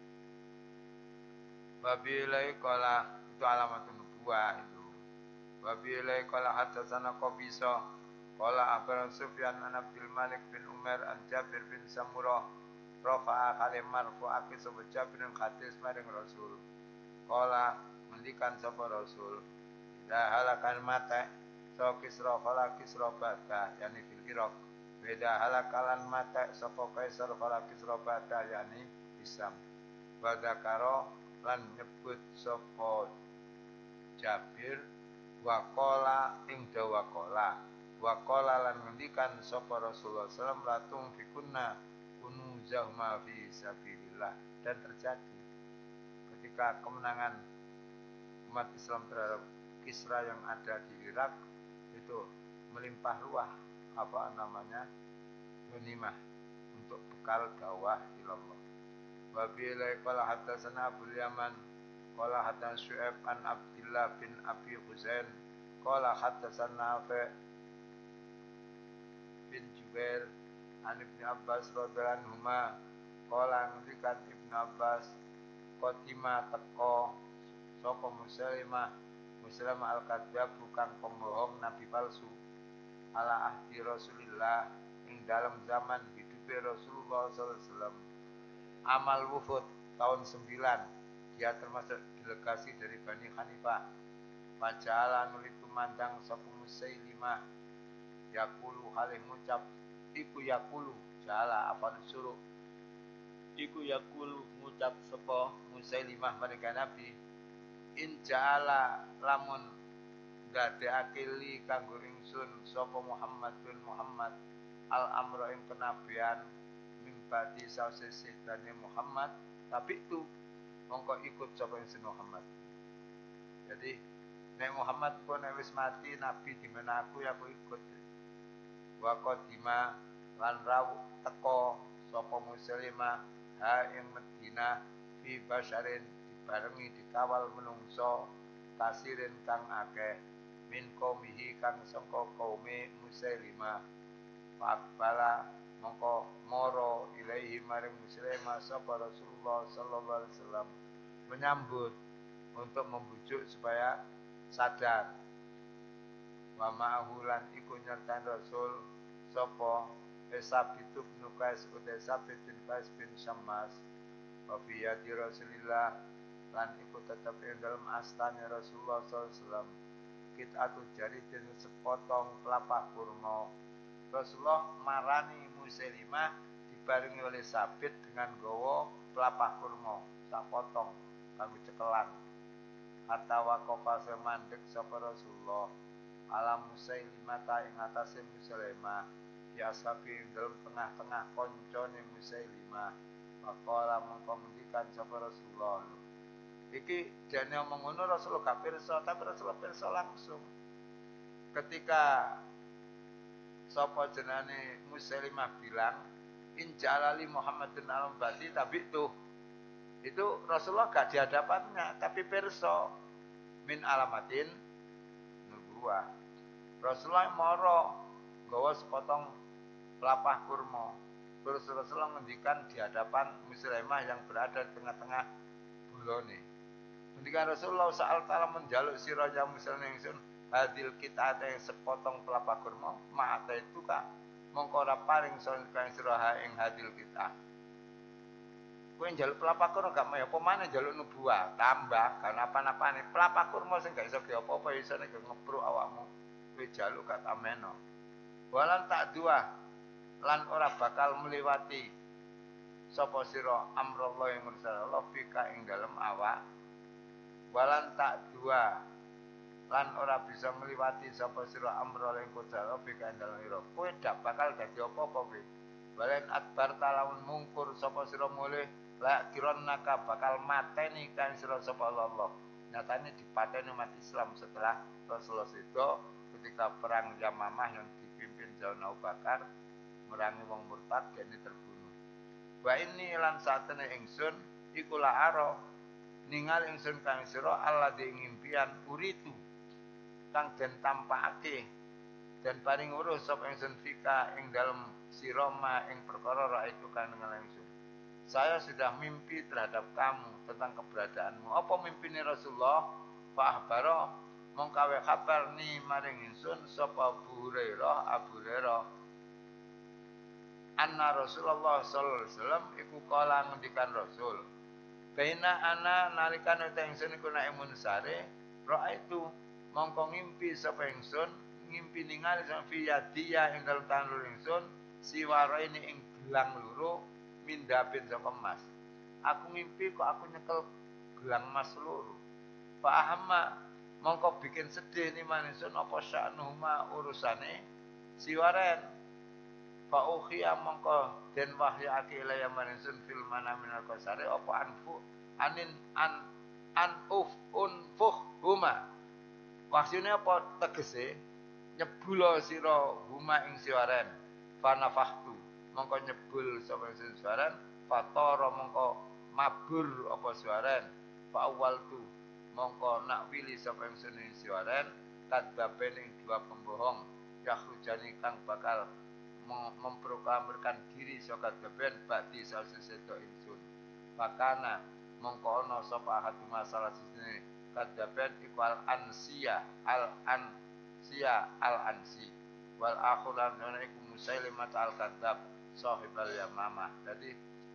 Wabilai qala itu alamatun nubuwah itu. Wabilai qala hadatsana Qabisa qala akhbarana Sufyan an Abdul Malik bin Umar an Jabir bin Samurah rafa'a kalim marfu'ake sapa Jabir bin hadis maring Rasul. Qala ngendikan sapa Rasul ida halakan mate so Kisra fala Kisra bada yani fil Iraq beda halakalan mata sapa Kaisar fala Kisra bada yani Islam badakaro lan nyebut sapa Jabir waqala ing dawa qala waqala lan ngendikan sapa Rasulullah sallallahu alaihi wasallam latung fikunna kunu zahma fi sabilillah dan terjadi ketika kemenangan umat Islam terhadap Kisra yang ada di Irak itu melimpah ruah apa namanya ghanimah untuk bekal dakwah ilallah. Wa bi ilai qala hadatsana Abdul Yaman qala hadatsana Syu'aib an Abdullah bin Abi Husain qala hadatsana Nafi bin Jubair an Ibnu Abbas radhiyallahu anhuma qala ngendikan Ibnu Abbas qatima teko sapa Musailimah Muslim al-Kadzab bukan pembohong nabi palsu ala ahdi Rasulillah ing dalam zaman hidupnya Rasulullah sallallahu alaihi wasallam amal wufud tahun sembilan dia termasuk delegasi dari Bani Hanifah majalah nuli tumandang sapa Musailimah yaqulu halih ngucap iku yaqulu jala apa disuruh iku yaqulu ngucap sapa Musailimah mereka nabi in ja'ala lamun dadekake li kanggo ingsun sapa Muhammad bin Muhammad al amra ing kenabian mimbati sawise dane Muhammad tapi itu mongko ikut sapa ingsun Muhammad. Jadi nek Muhammad pun nek wis mati nabi di mana aku ya aku ikut. Wa qadima lan rawu teko sapa Muslimah ha ing Madinah fi basyarin barengi dikawal menungso kasirin kang akeh min qaumihi kang sangka kaume Musailimah faqbala mongko moro ilaihi maring Musailimah sapa Rasulullah sallallahu alaihi wasallam menyambut untuk membujuk supaya sadar wa ma'hulan iku nyertan Rasul sapa Sabit bin Qais utai Sabit bin Qais bin Syammas wa fi yadi Rasulillah lan iku tetep ing dalam astane Rasulullah sallallahu alaihi wasallam kitatu jari den sepotong kelapa kurma. Rasulullah marani Musailimah dibarengi oleh Sabit dengan gawa pelapah kurma sak potong kanggo cekelan. Hatta waqafa semandek sapa Rasulullah ala Musailimah ing atase Musailimah biasa ing dalem tengah-tengah koncone Musailimah. Maqala mongko ngendikan sapa Rasulullah. Iki jane omong ngono Rasulullah gak pirsa, tapi Rasulullah pirsa langsung. Ketika sapa jenane Musailimah bilang injalali Muhammadun al-Badi tapi tuh itu Rasulullah gak di hadapannya tapi pirsa min alamatin nubuwah. Rasulullah moro gawa sepotong pelapah kurma. Terus Rasulullah ngendikan di hadapan Musailimah yang berada di tengah-tengah bulone. Ngendikan Rasulullah saal ta'ala menjaluk sira ya Musailimah ingsun hadil kita yang sepotong pelapah kurma ma'ata itu kah mongko ora paring saking sira ing hadil kita. Kowe njaluk pelapah kurma gak mau apa maneh njaluk nubuwah, tambah kan apa-apane. Pelapah kurma sing gak iso ge apa-apa iso nek ngepruk awakmu. Kowe njaluk gak tameno. Walan tak dua lan ora bakal meliwati sapa sira amrullah ing Allah fika ing dalem awak. Walan tak dua lan ora bisa meliwati sapa sira amrullah ing Allah fika ing dalem ira. Kowe dak bakal dadi apa-apa kowe. Balen akbar talaun mungkur sapa sira mulih la kironnaka bakal mateni kan sira sapa Allah. Nyatane dipateni umat Islam setelah Rasulullah itu ketika perang Yamamah yang dipimpin Zainal Abu Bakar merangi wong murtad dene terbunuh. Wa ini lan satene ingsun iku la aro ningali ingsun kang sira Allah di ngimpian uritu kang den tampakake dan paring urus sapa ingsun fika ing dalem sira ma ing perkara ra itu kang ningali ingsun. Saya sudah mimpi terhadap kamu tentang keberadaanmu. Apa mimpine Rasulullah? Fa ahbaro mongkawe kabar ni maring ingsun sapa Abu Hurairah Abu Hurairah anna Rasulullah sallallahu alaihi wasallam iku kala ngendikan Rasul baina ana nalikane ingsun iku nek munsare roa itu mongko ngimpi sapa ingsun ngimpi ningali sang fiyadiya ing dalem tangan ingsun siwara ini ing gelang loro mindapin saka emas. Aku ngimpi kok aku nyekel gelang emas loro. Fa ahamma mongko bikin sedih ni manungsun apa sa'nuhuma urusane siwaren. Fa ukhiya mongko den wahyake ilaya manungsun fil manamin al-qasari apa anfu anin an an uf unfuh huma. Maksudnya apa tegese nyebul sira huma ing siwaren fa nafahtu mongko nyebul sapa ingsun siwaren fatara mongko mabur apa siwaren fa awaltu mongko nak wili sapa ingsun ing siwaren kadzaben ing dua pembohong yakhrujani kang bakal memproklamirkan diri saka kadzaben bakti sasedo ingsun bakana mongko ana sapa hatu masalah sisine kadzaben iku al ansiya al ansiya al ansi wal akhuran ana iku Musailimah al kadzab sahibal Yamamah. Jadi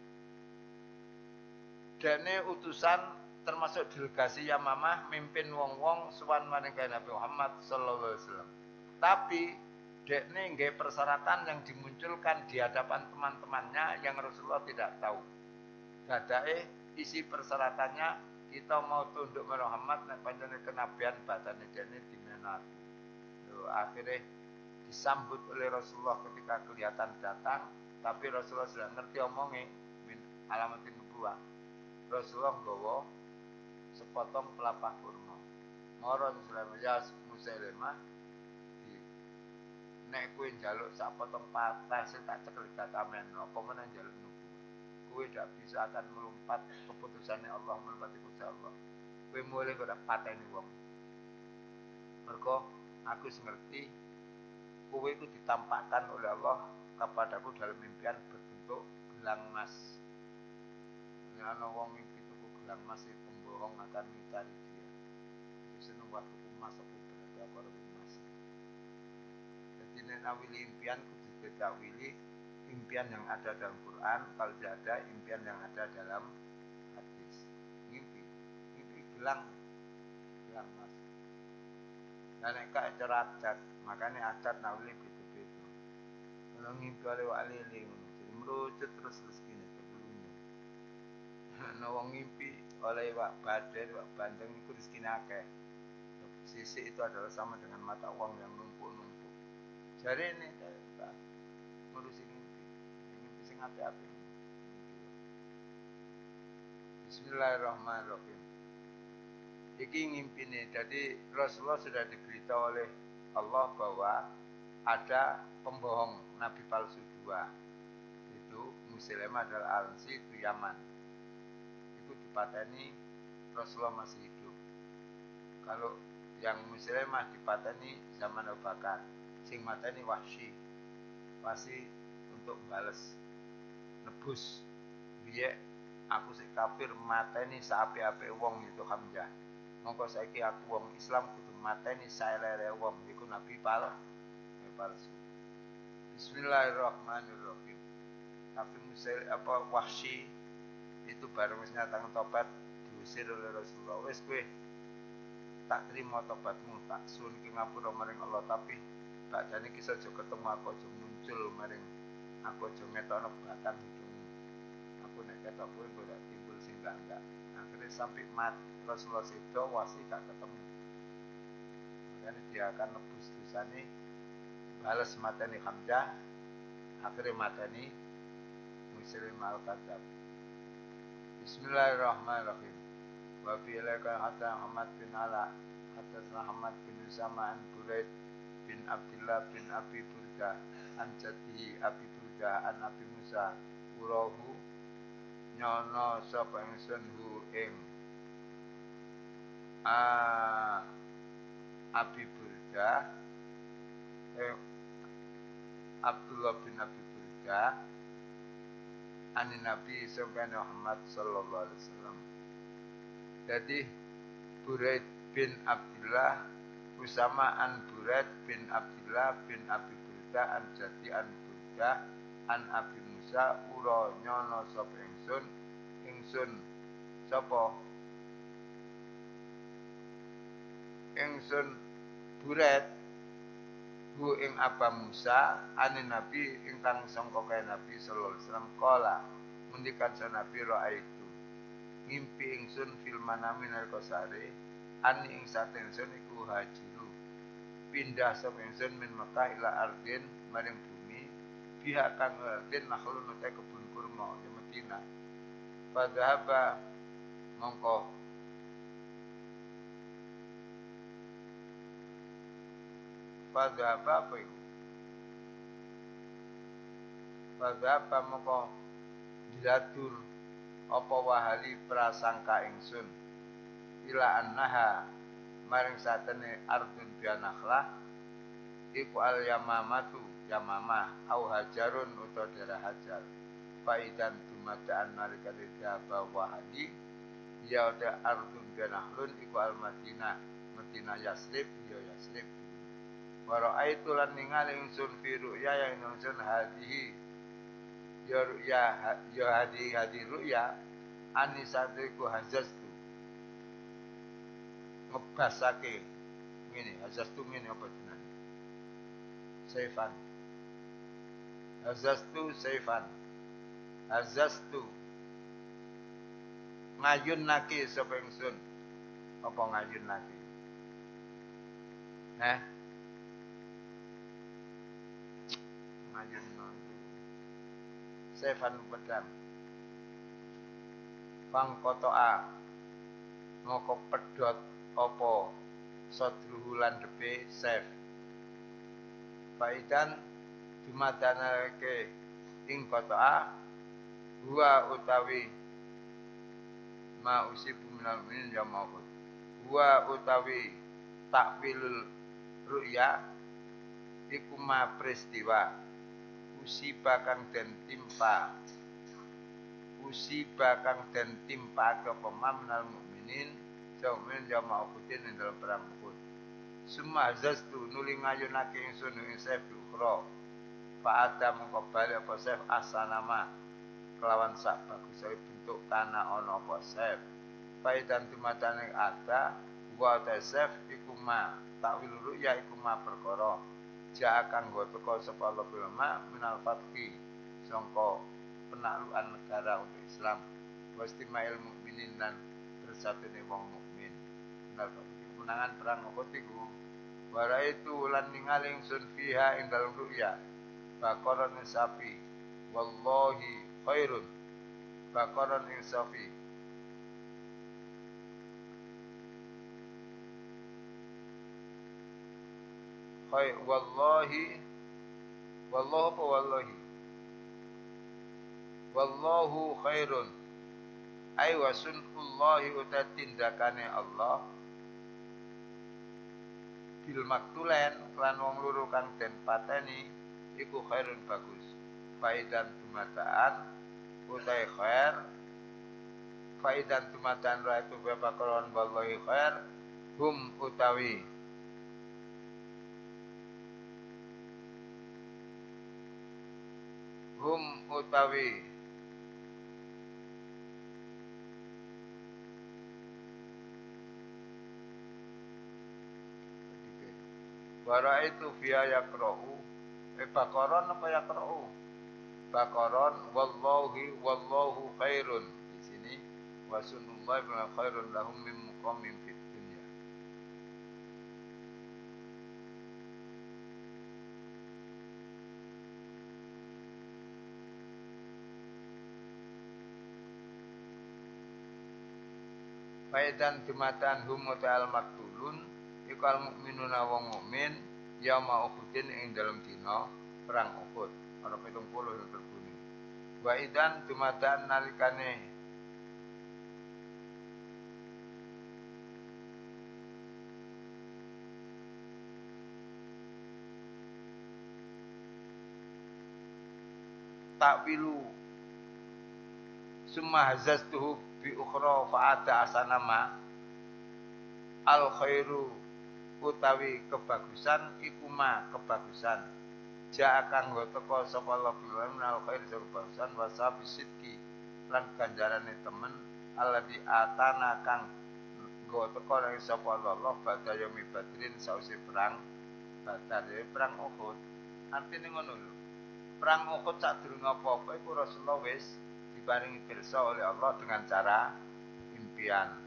dene utusan termasuk delegasi Yamamah mimpin wong-wong suwan maring Nabi Muhammad sallallahu alaihi wasallam. Tapi dekne nggih persyaratan yang dimunculkan di hadapan teman-temannya yang Rasulullah tidak tahu. Dadake isi persyaratannya kita mau tunduk marang Muhammad nek pancene kenabian badane dekne dimenati. Lho akhirnya disambut oleh Rasulullah ketika kelihatan datang, tapi Rasulullah sudah ngerti omongnya min alamatin nubuwah. Rasulullah nggawa sepotong pelapah kurma. Moro Musailimah di nek kowe njaluk sak potong patah sing tak cekel gatamen apa meneh njaluk nubuwah. Kowe ndak bisa akan melompat keputusannya Allah melompat keputusan Allah. Kowe mulai kok pateni wong. Mergo aku ngerti kowe itu ditampakkan oleh Allah kepadaku dalam mimpian berbentuk gelang emas. Nek ana wong mimpi tuku gelang emas itu pembohong akan mencari dia. Itu seneng waktu emas aku berada karo emas. Jadi nek awili impian kudu ditawili impian yang ada dalam Quran, kalau ada impian yang ada dalam hadis. Mimpi, mimpi gelang gelang emas. Dan nek ka cara adat, makanya adat nawili beda-beda. Kalau ngimpi oleh wali ling, jadi merucut terus rezekine kebulunya. ana wong ngimpi oleh wak badai, wak bandeng iku rezekine akeh. Sisik itu adalah sama dengan mata uang yang numpuk-numpuk. Jare ini tak ngurusi ngimpi. Ngimpi sing apik-apik. Bismillahirrahmanirrahim. Iki ngimpine. Jadi Rasulullah sudah diberitahu oleh Allah bahwa ada pembohong nabi palsu dua. Itu Musailamah al-Ansi itu Yaman. Itu dipateni Rasulullah masih hidup. Kalau yang Musailamah dipateni zaman Abu Bakar, sing mateni Wahsy. Wahsy untuk balas nebus. Biye aku sik kafir mateni saapi-api wong itu Hamzah. Mongko saiki aku wong Islam kudu mateni saelere wong iku nabi pal palsu. Bismillahirrahmanirrahim. Nabi Musa apa Wahsy itu bareng wis nyatang tobat diusir oleh Rasulullah. Wis kowe tak terima tobatmu, tak sun ke ngapura maring Allah, tapi badane iki aja ketemu aku, aja muncul maring aku, aja ngetokno batang hidungmu. Aku nek ketok kowe golek timbul sing enggak. Akhirnya sampai mat Rasulullah sedo Wahsy gak ketemu. Makanya dia akan nebus dosane balas mateni Hamzah, akhirnya mateni Musailamah al-Kadzab. Bismillahirrahmanirrahim. Wa fi ilaka hatta Ahmad bin Ala hatta Ahmad bin Usama an Buraid bin Abdullah bin Abi Burda an jati Abi Burda an Abi Musa urahu nyono sapa ingsun hu ing a Abi Burda eh, Abdullah bin Abi Burda ani Nabi sallallahu Muhammad sallallahu alaihi wasallam. Jadi Buraid bin Abdullah Usama an Buraid bin Abdullah bin Abi Burda an Jati an Burda an Abi Musa ura nyono sapa ingsun ingsun sapa ingsun Buraid hu ing Aba Musa ane Nabi ingkang sangka kae Nabi sallallahu alaihi wasallam kala ngendikan sa Nabi ra'aitu ngimpi ingsun fil manami nalika sare ani ing saten ingsun iku hajiru pindah sapa ingsun min Mekah ila ardin maring bumi biha kang ardin nakhlun te kebun kurma di Madinah. Padahaba mongko Padahaba apa iku? Padahaba mongko dilatur apa wahali prasangka ingsun ila annaha maring satene ardun bianakhlah iku al yamamatu yamamah au hajarun utawa daerah hajar faidan dumadaan nalika didaba wahali ya uta ardun bianakhlun iku al Madinah Madinah Yasrib ya Yasrib wa raaitu lan ningali ingsun fi ru'ya yang ingsun hadihi ya ru'ya ya hadi hadi ru'ya anisatiku hazastu ngebasake ngene hazastu ngene apa jenenge saifan hazastu saifan hazastu ngayunake sapa ingsun apa ngayunake eh ngayun saifan pedang pangkotoa moko pedhot apa sadruhu lan depe saif faidan dumadanake ing kotoa huwa utawi ma usibu minal min ya maupun huwa utawi takwilul ru'ya iku ma peristiwa usiba kang den timpa usiba kang den timpa ke pemamnal mukminin saumin jamaah Uhudin ing dalam perang Uhud. Summa hazastu nuli ngayunake ingsun ing saif ukhra. Fa ada mengko bali apa saif asanama kelawan sak bagus bentuk tanah ana apa saif. Faidan tumatane ada wa ta saif iku ma takwil ru'ya iku ma perkara ja kanggo teka sapa ulama minal fathi sangka penaklukan negara untuk Islam wastima'il mukminin lan bersatune wong mukmin. Bener to. Menangan perang Uhud iku wara itu lan ningali ingsun fiha ing dalem ruya baqaran sapi wallahi khairun baqaran ing sapi khair wallahi wallahu apa wallahi wallahu khairun ay wasunullahi uta tindakane Allah bil maktulen lan wong loro kang den pateni iku khairun bagus faidan tumataan utai khair faidan tumataan ra itu bapakaron wallahi khair hum utawi hum utawi wara itu via yakra'u eh bakaron apa yakra'u bakaron wallahi wallahu khairun di sini wasunullah bin khairun lahum min muqamin fid dunya faidan dumatan hum ta'al maktulun iku al mukminuna wong mukmin yauma Uhudin ing dalem dina perang Uhud ana pitung puluh yang terbunuh wa idan dumatan nalikane takwilu summa hazastuhu bi ukhra fa'ada asanama al khairu utawi kebagusan ikuma kebagusan ja akan nggo teko sapa labilan al khair kebagusan wasabi sidki lan ganjarane temen alladzi atana kang nggo teko nang sapa Allah badaya mi badrin sause perang Badar perang Uhud artine ngono lho perang Uhud sadurunge apa-apa iku Rasulullah wis diparingi pirsa oleh Allah dengan cara impian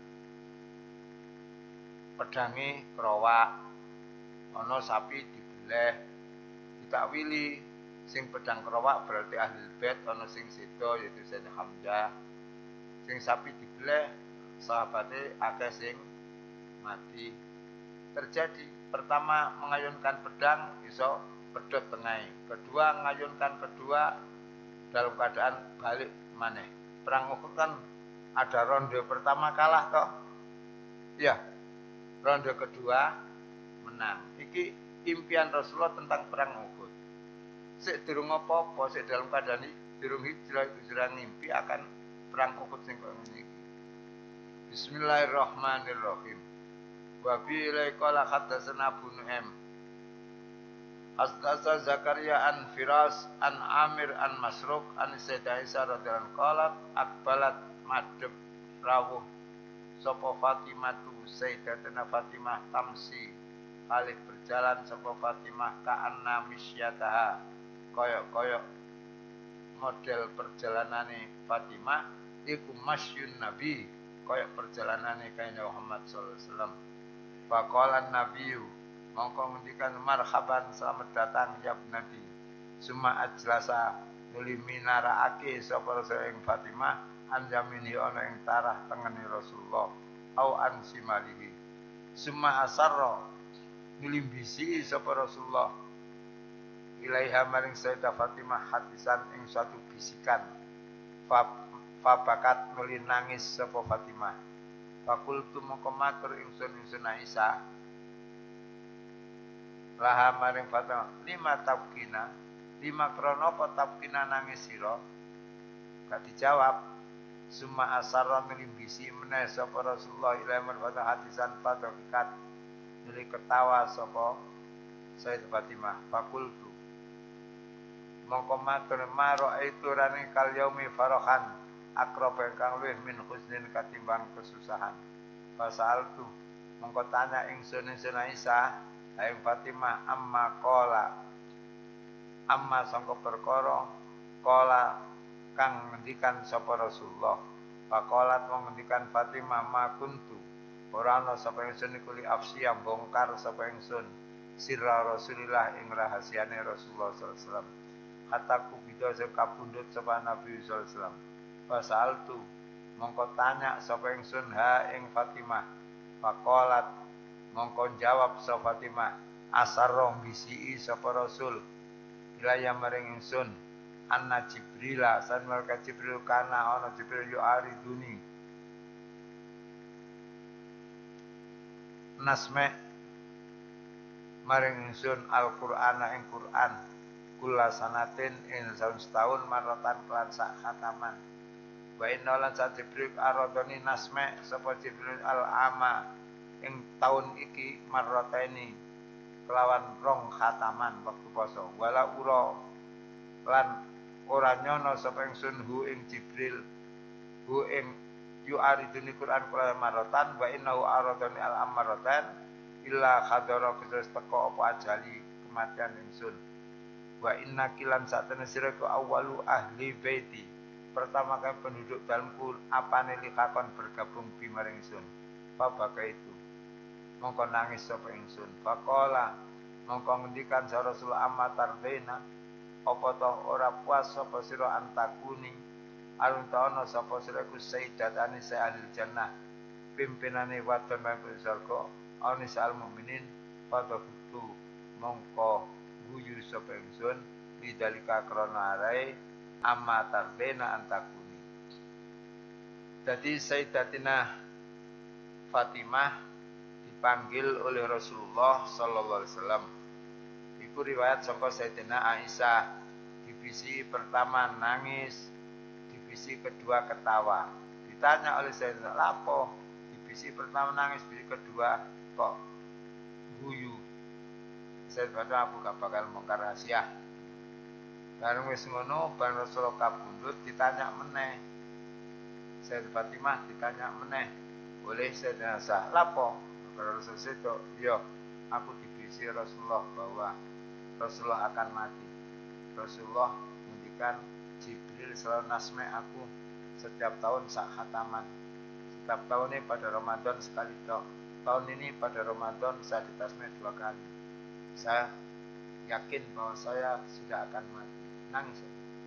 pedangi krowak ana sapi dibeleh ditakwili sing pedang krowak berarti ahli bait ana sing sedo yaitu Sayyidina Hamzah sing sapi dibeleh sahabate akeh sing mati terjadi pertama mengayunkan pedang iso pedhot tengah kedua mengayunkan kedua dalam keadaan balik maneh perang Uhud kan ada ronde pertama kalah toh ya ronde kedua menang. Iki impian Rasulullah tentang perang Uhud. Sik durung apa-apa, sik dalam keadaan durung hijrah itu durung ngimpi akan perang Uhud sing kok ngene iki. Bismillahirrahmanirrahim. Wa bi ilaika hadatsana Abu Nu'aim. Asdasa Zakaria an Firas an Amir an Masruq an Sayyidah Aisyah radhiyallahu anha akbalat madhep rawuh sapa Fatimah tu Sayyidatuna Fatimah tamsi alih berjalan sapa Fatimah ka'anna misyataha koyok-koyok model perjalanane Fatimah iku masyun Nabi koyok perjalanane Kanjeng Muhammad sallallahu alaihi wasallam faqala nabiyyu mongko ngendikan marhaban selamat datang ya Nabi summa ajlasa nuli minaraake sapa ing Fatimah anjamini ana ing tarah tengene Rasulullah au an simalihi summa asarra nilimbisi sapa Rasulullah ilaiha maring Sayyidah Fatimah hadisan ing satu bisikan fabakat nuli nangis sapa Fatimah fakultu mongko matur ingsun ingsun Aisyah laha maring Fatimah lima tabkina lima krono apa tabkina nangis sira gak dijawab summa asarra nilimbisi meneh sapa Rasulullah ilaiha maring hadisan fabakat nuli ketawa sapa Sayyidah Fatimah fakultu mongko matur maro itu rane kal yaumi farahan akrab kang luwih min husnin katimbang kesusahan fasaltu mongko tanya ingsun ingsun Aisyah ing Fatimah amma qala amma sangka perkara qala kang ngendikan sapa Rasulullah Faqalat mengendikan Fatimah ma kuntu ora ana sapa ingsun iku li afsi yang bongkar sapa ingsun sirra Rasulillah ing rahasiane Rasulullah sallallahu alaihi wasallam. Kataku bida sing kapundhut sapa Nabi sallallahu alaihi wasallam. Fasaltu mongko tanya sapa ingsun ha ing Fatimah. Faqalat mongko jawab sapa Fatimah asarong bisi sapa Rasul ilaya maring ingsun anna Jibrila san malaikat Jibril kana ana Jibril yu ariduni nasme maring ingsun Al-Qur'ana ing Qur'an kula sanatin ing setahun maratan kelan sak khataman wa inna lan sa Jibril aradoni nasme sapa Jibril al-ama ing taun iki marrataini kelawan rong khataman waktu poso wala ura lan ora nyono sapa ingsun hu ing Jibril hu ing yu ariduni Quran kula maratan wa innahu aradani al amaratan illa khadara kesus teko apa ajali kematian ingsun wa inna kilan satene sira ku awalu ahli baiti pertama kali penduduk dalamku apane likakon bergabung bi maring ingsun babaka itu mongko nangis sapa ingsun faqala mongko ngendikan sa Rasul amma tardena apa toh ora puas sapa sira antakuni alun taono sapa sira ku sayyidatani ahli jannah pimpinane wadon nang surga anisal mukminin pada kutu mongko guyu sapa ingsun lidalika krana arai amma tardena antakuni. Jadi Sayyidatina Fatimah dipanggil oleh Rasulullah sallallahu alaihi wasallam. Iku riwayat saka Sayyidina Aisyah. Divisi pertama nangis, divisi kedua ketawa. Ditanya oleh Sayyidina, "Lapo? Divisi pertama nangis, divisi kedua kok guyu?" Sayyidina aku gak bakal mongkar rahasia. Bareng wis ngono, bareng Rasulullah kabundut ditanya meneh. Sayyidah Fatimah ditanya meneh. Boleh Sayyidina Sah, "Lapo?" Kalau Rasul itu, "Yo, aku dibisi Rasulullah bahwa Rasulullah akan mati." Rasulullah menghentikan Jibril selalu nasme aku setiap tahun sak khataman. Setiap tahun ini pada Ramadan sekali dok. Tahun ini pada Ramadan saya ditasme dua kali. Saya yakin bahwa saya sudah akan mati. Nangis.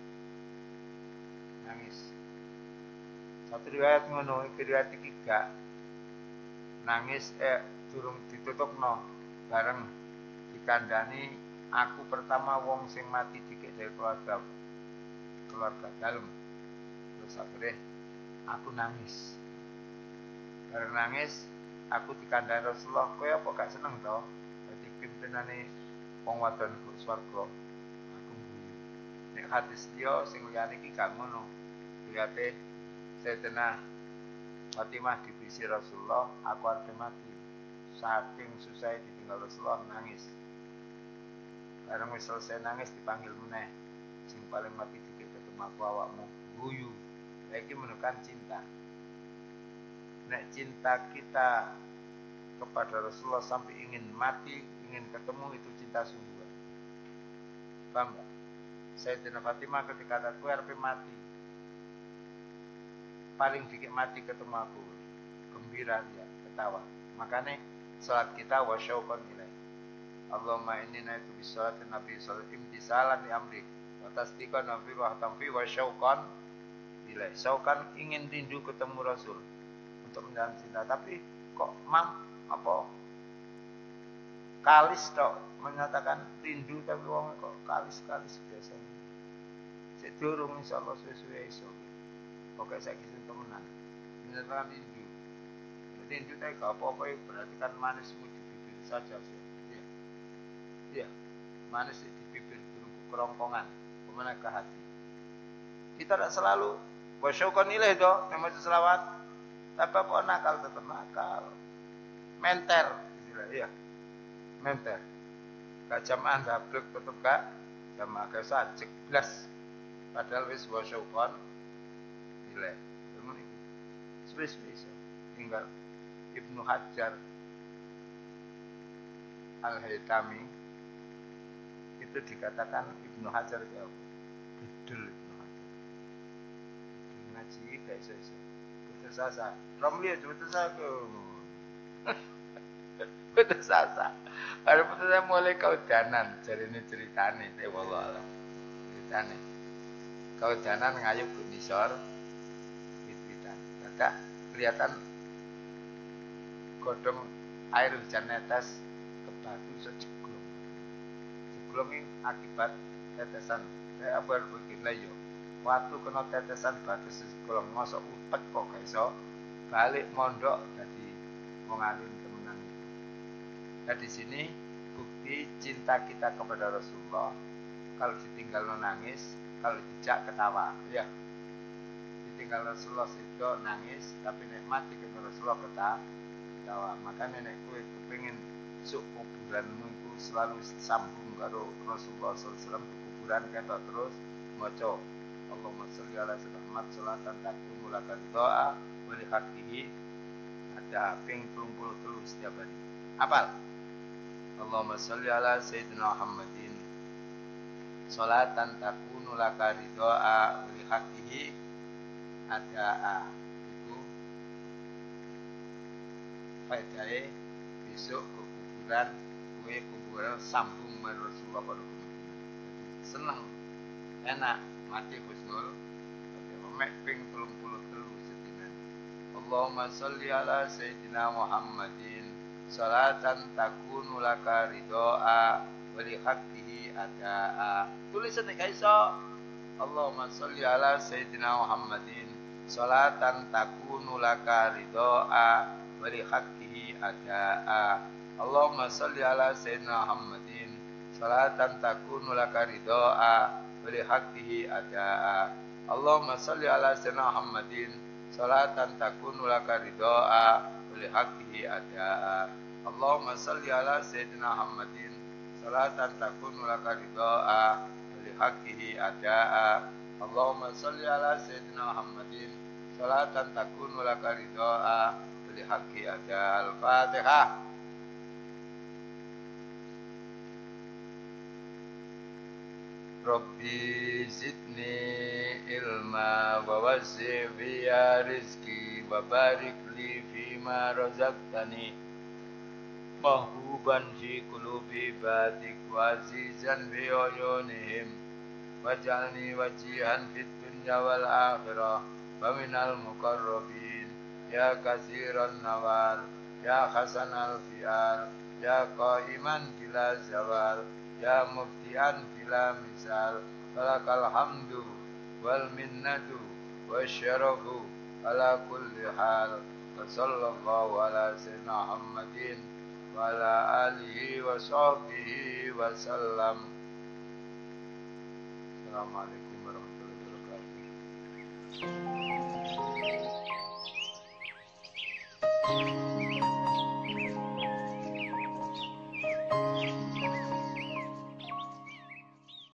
Nangis. Satu riwayat ngono, riwayat tiga. Nangis eh durung ditutupno bareng dikandani aku pertama wong sing mati dikit dari keluarga keluarga dalem terus akhirnya aku nangis bareng nangis aku dikandani Rasulullah kowe apa gak seneng to dadi pimpinane wong wadon ku swarga aku guyu nek hadis liya sing liyane iki gak ngono liyate Sayyidina Fatimah dibisi Rasulullah aku arep mati saking susah ditinggal Rasulullah nangis. Bareng wis selesai nangis dipanggil meneh. Sing paling mati dikit ketemu aku awakmu guyu. Lah iki menunjukkan cinta. Nek cinta kita kepada Rasulullah sampai ingin mati, ingin ketemu itu cinta sungguhan. Paham enggak? Sayyidina Fatimah ketika ada kowe arep mati. Paling dikit mati ketemu aku. Gembira dia, ketawa. Makanya salat kita wa syauqan ilaih. Allahumma inni naitu bisalatin nabi sallallahu alaihi wasallam imtisalan li amri wa tasdiqan nabi wa tamfi wa syauqan ilai. Syauqan ingin rindu ketemu Rasul untuk mendalam cinta, tapi kok mam apa kalis tok menyatakan rindu tapi wong kok kalis-kalis biasanya. Sik durung insyaallah suwe-suwe iso. Pokoke saiki temenan. Menyatakan rindu. Rindu tak apa-apa berarti kan manis di bibir saja sih. Iya, manis di bibir burung kerongkongan, kemana ke hati. Kita tidak selalu wasyauqan ilaih toh, memang selawat. Tapi kok nakal tetap nakal, menter, iya, menter. Gak jamaah dablek tetap gak jamaah kesan ceklas. Padahal wis wasyauqan ilaih. Temen itu, spesies tinggal Ibnu Hajar Al-Haytami. Itu dikatakan Ibnu Hajar ya bedul Ibnu Hajar bedul ngaji gak iso-iso putus asa. Romli aja putus asa. Putus asa. Baru putus asa mulai kaudanan. Jadi ini ceritanya. Eh wallah alam. Ceritanya. Kaudanan ngayup ke nisor. Wit-witan. Tidak kelihatan godong air hujan netes ke batu sejeglong. Jeglong ini akibat tetesan. Saya baru begini yo. Waktu kena tetesan batu sejeglong masuk utek kok gak iso balik mondok jadi wong alim temenan. Nah di sini bukti cinta kita kepada Rasulullah. Kalau ditinggal nangis, kalau dijak ketawa, ya. Ditinggal Rasulullah itu nangis, tapi nek mati kena Rasulullah ketawa. Maka nenek kue kepingin suk kuburanmu itu selalu sambung karo Rasulullah sallallahu alaihi wasallam. Kuburan kita terus maca Allahumma sholli ala sayyidina Muhammad sholatan takunu laka doa wa li haqqihi. Ada ping tujuh puluh tiga setiap hari. Apal? Allahumma sholli ala sayyidina Muhammadin sholatan takunu laka doa wa li haqqihi. Ada a itu faedahe besok ke kuburan kue kuburan sambung sama Rasulullah pada kuburan. Seneng, enak, mati husnul. Mek ping telung puluh telu sedinan. Allahumma sholli ala sayyidina Muhammadin sholatan takunu laka ridho'a wa li haqqihi ada'a. Tulisan nek iso. Allahumma sholli ala sayyidina Muhammadin sholatan takunu laka ridho'a wa li haqqihi ada'a. Allahumma sholli ala sayyidina Muhammadin sholatan takunu laka ridho'a wa li haqqihi ada'a. Allahumma sholli ala sayyidina Muhammadin sholatan takunu laka ridho'a wa li haqqihi ada'a. Allahumma sholli ala sayyidina Muhammadin sholatan takunu laka ridho'a wa li haqqihi ada'a. Allahumma sholli ala sayyidina Muhammadin sholatan takunu laka ridho'a wa li haqqihi ada'a. Al-Fatihah. Rabbi zidni ilma wa wasi' biya rizki wa barik li fima razaqtani mahbuban fi qulubi batik wa azizan bi uyunihim waj'alni wajihan fid dunya wal akhirah wa minal muqarrabin ya katsiran nawal ya hasanal fi'al ya qaiman bila zawal ya muftian bila misal falakal hamdu wal minnatu wasyarafu ala kulli hal wa sallallahu ala sayyidina Muhammadin wa ala alihi wa sahbihi wa sallam. Assalamualaikum warahmatullahi wabarakatuh.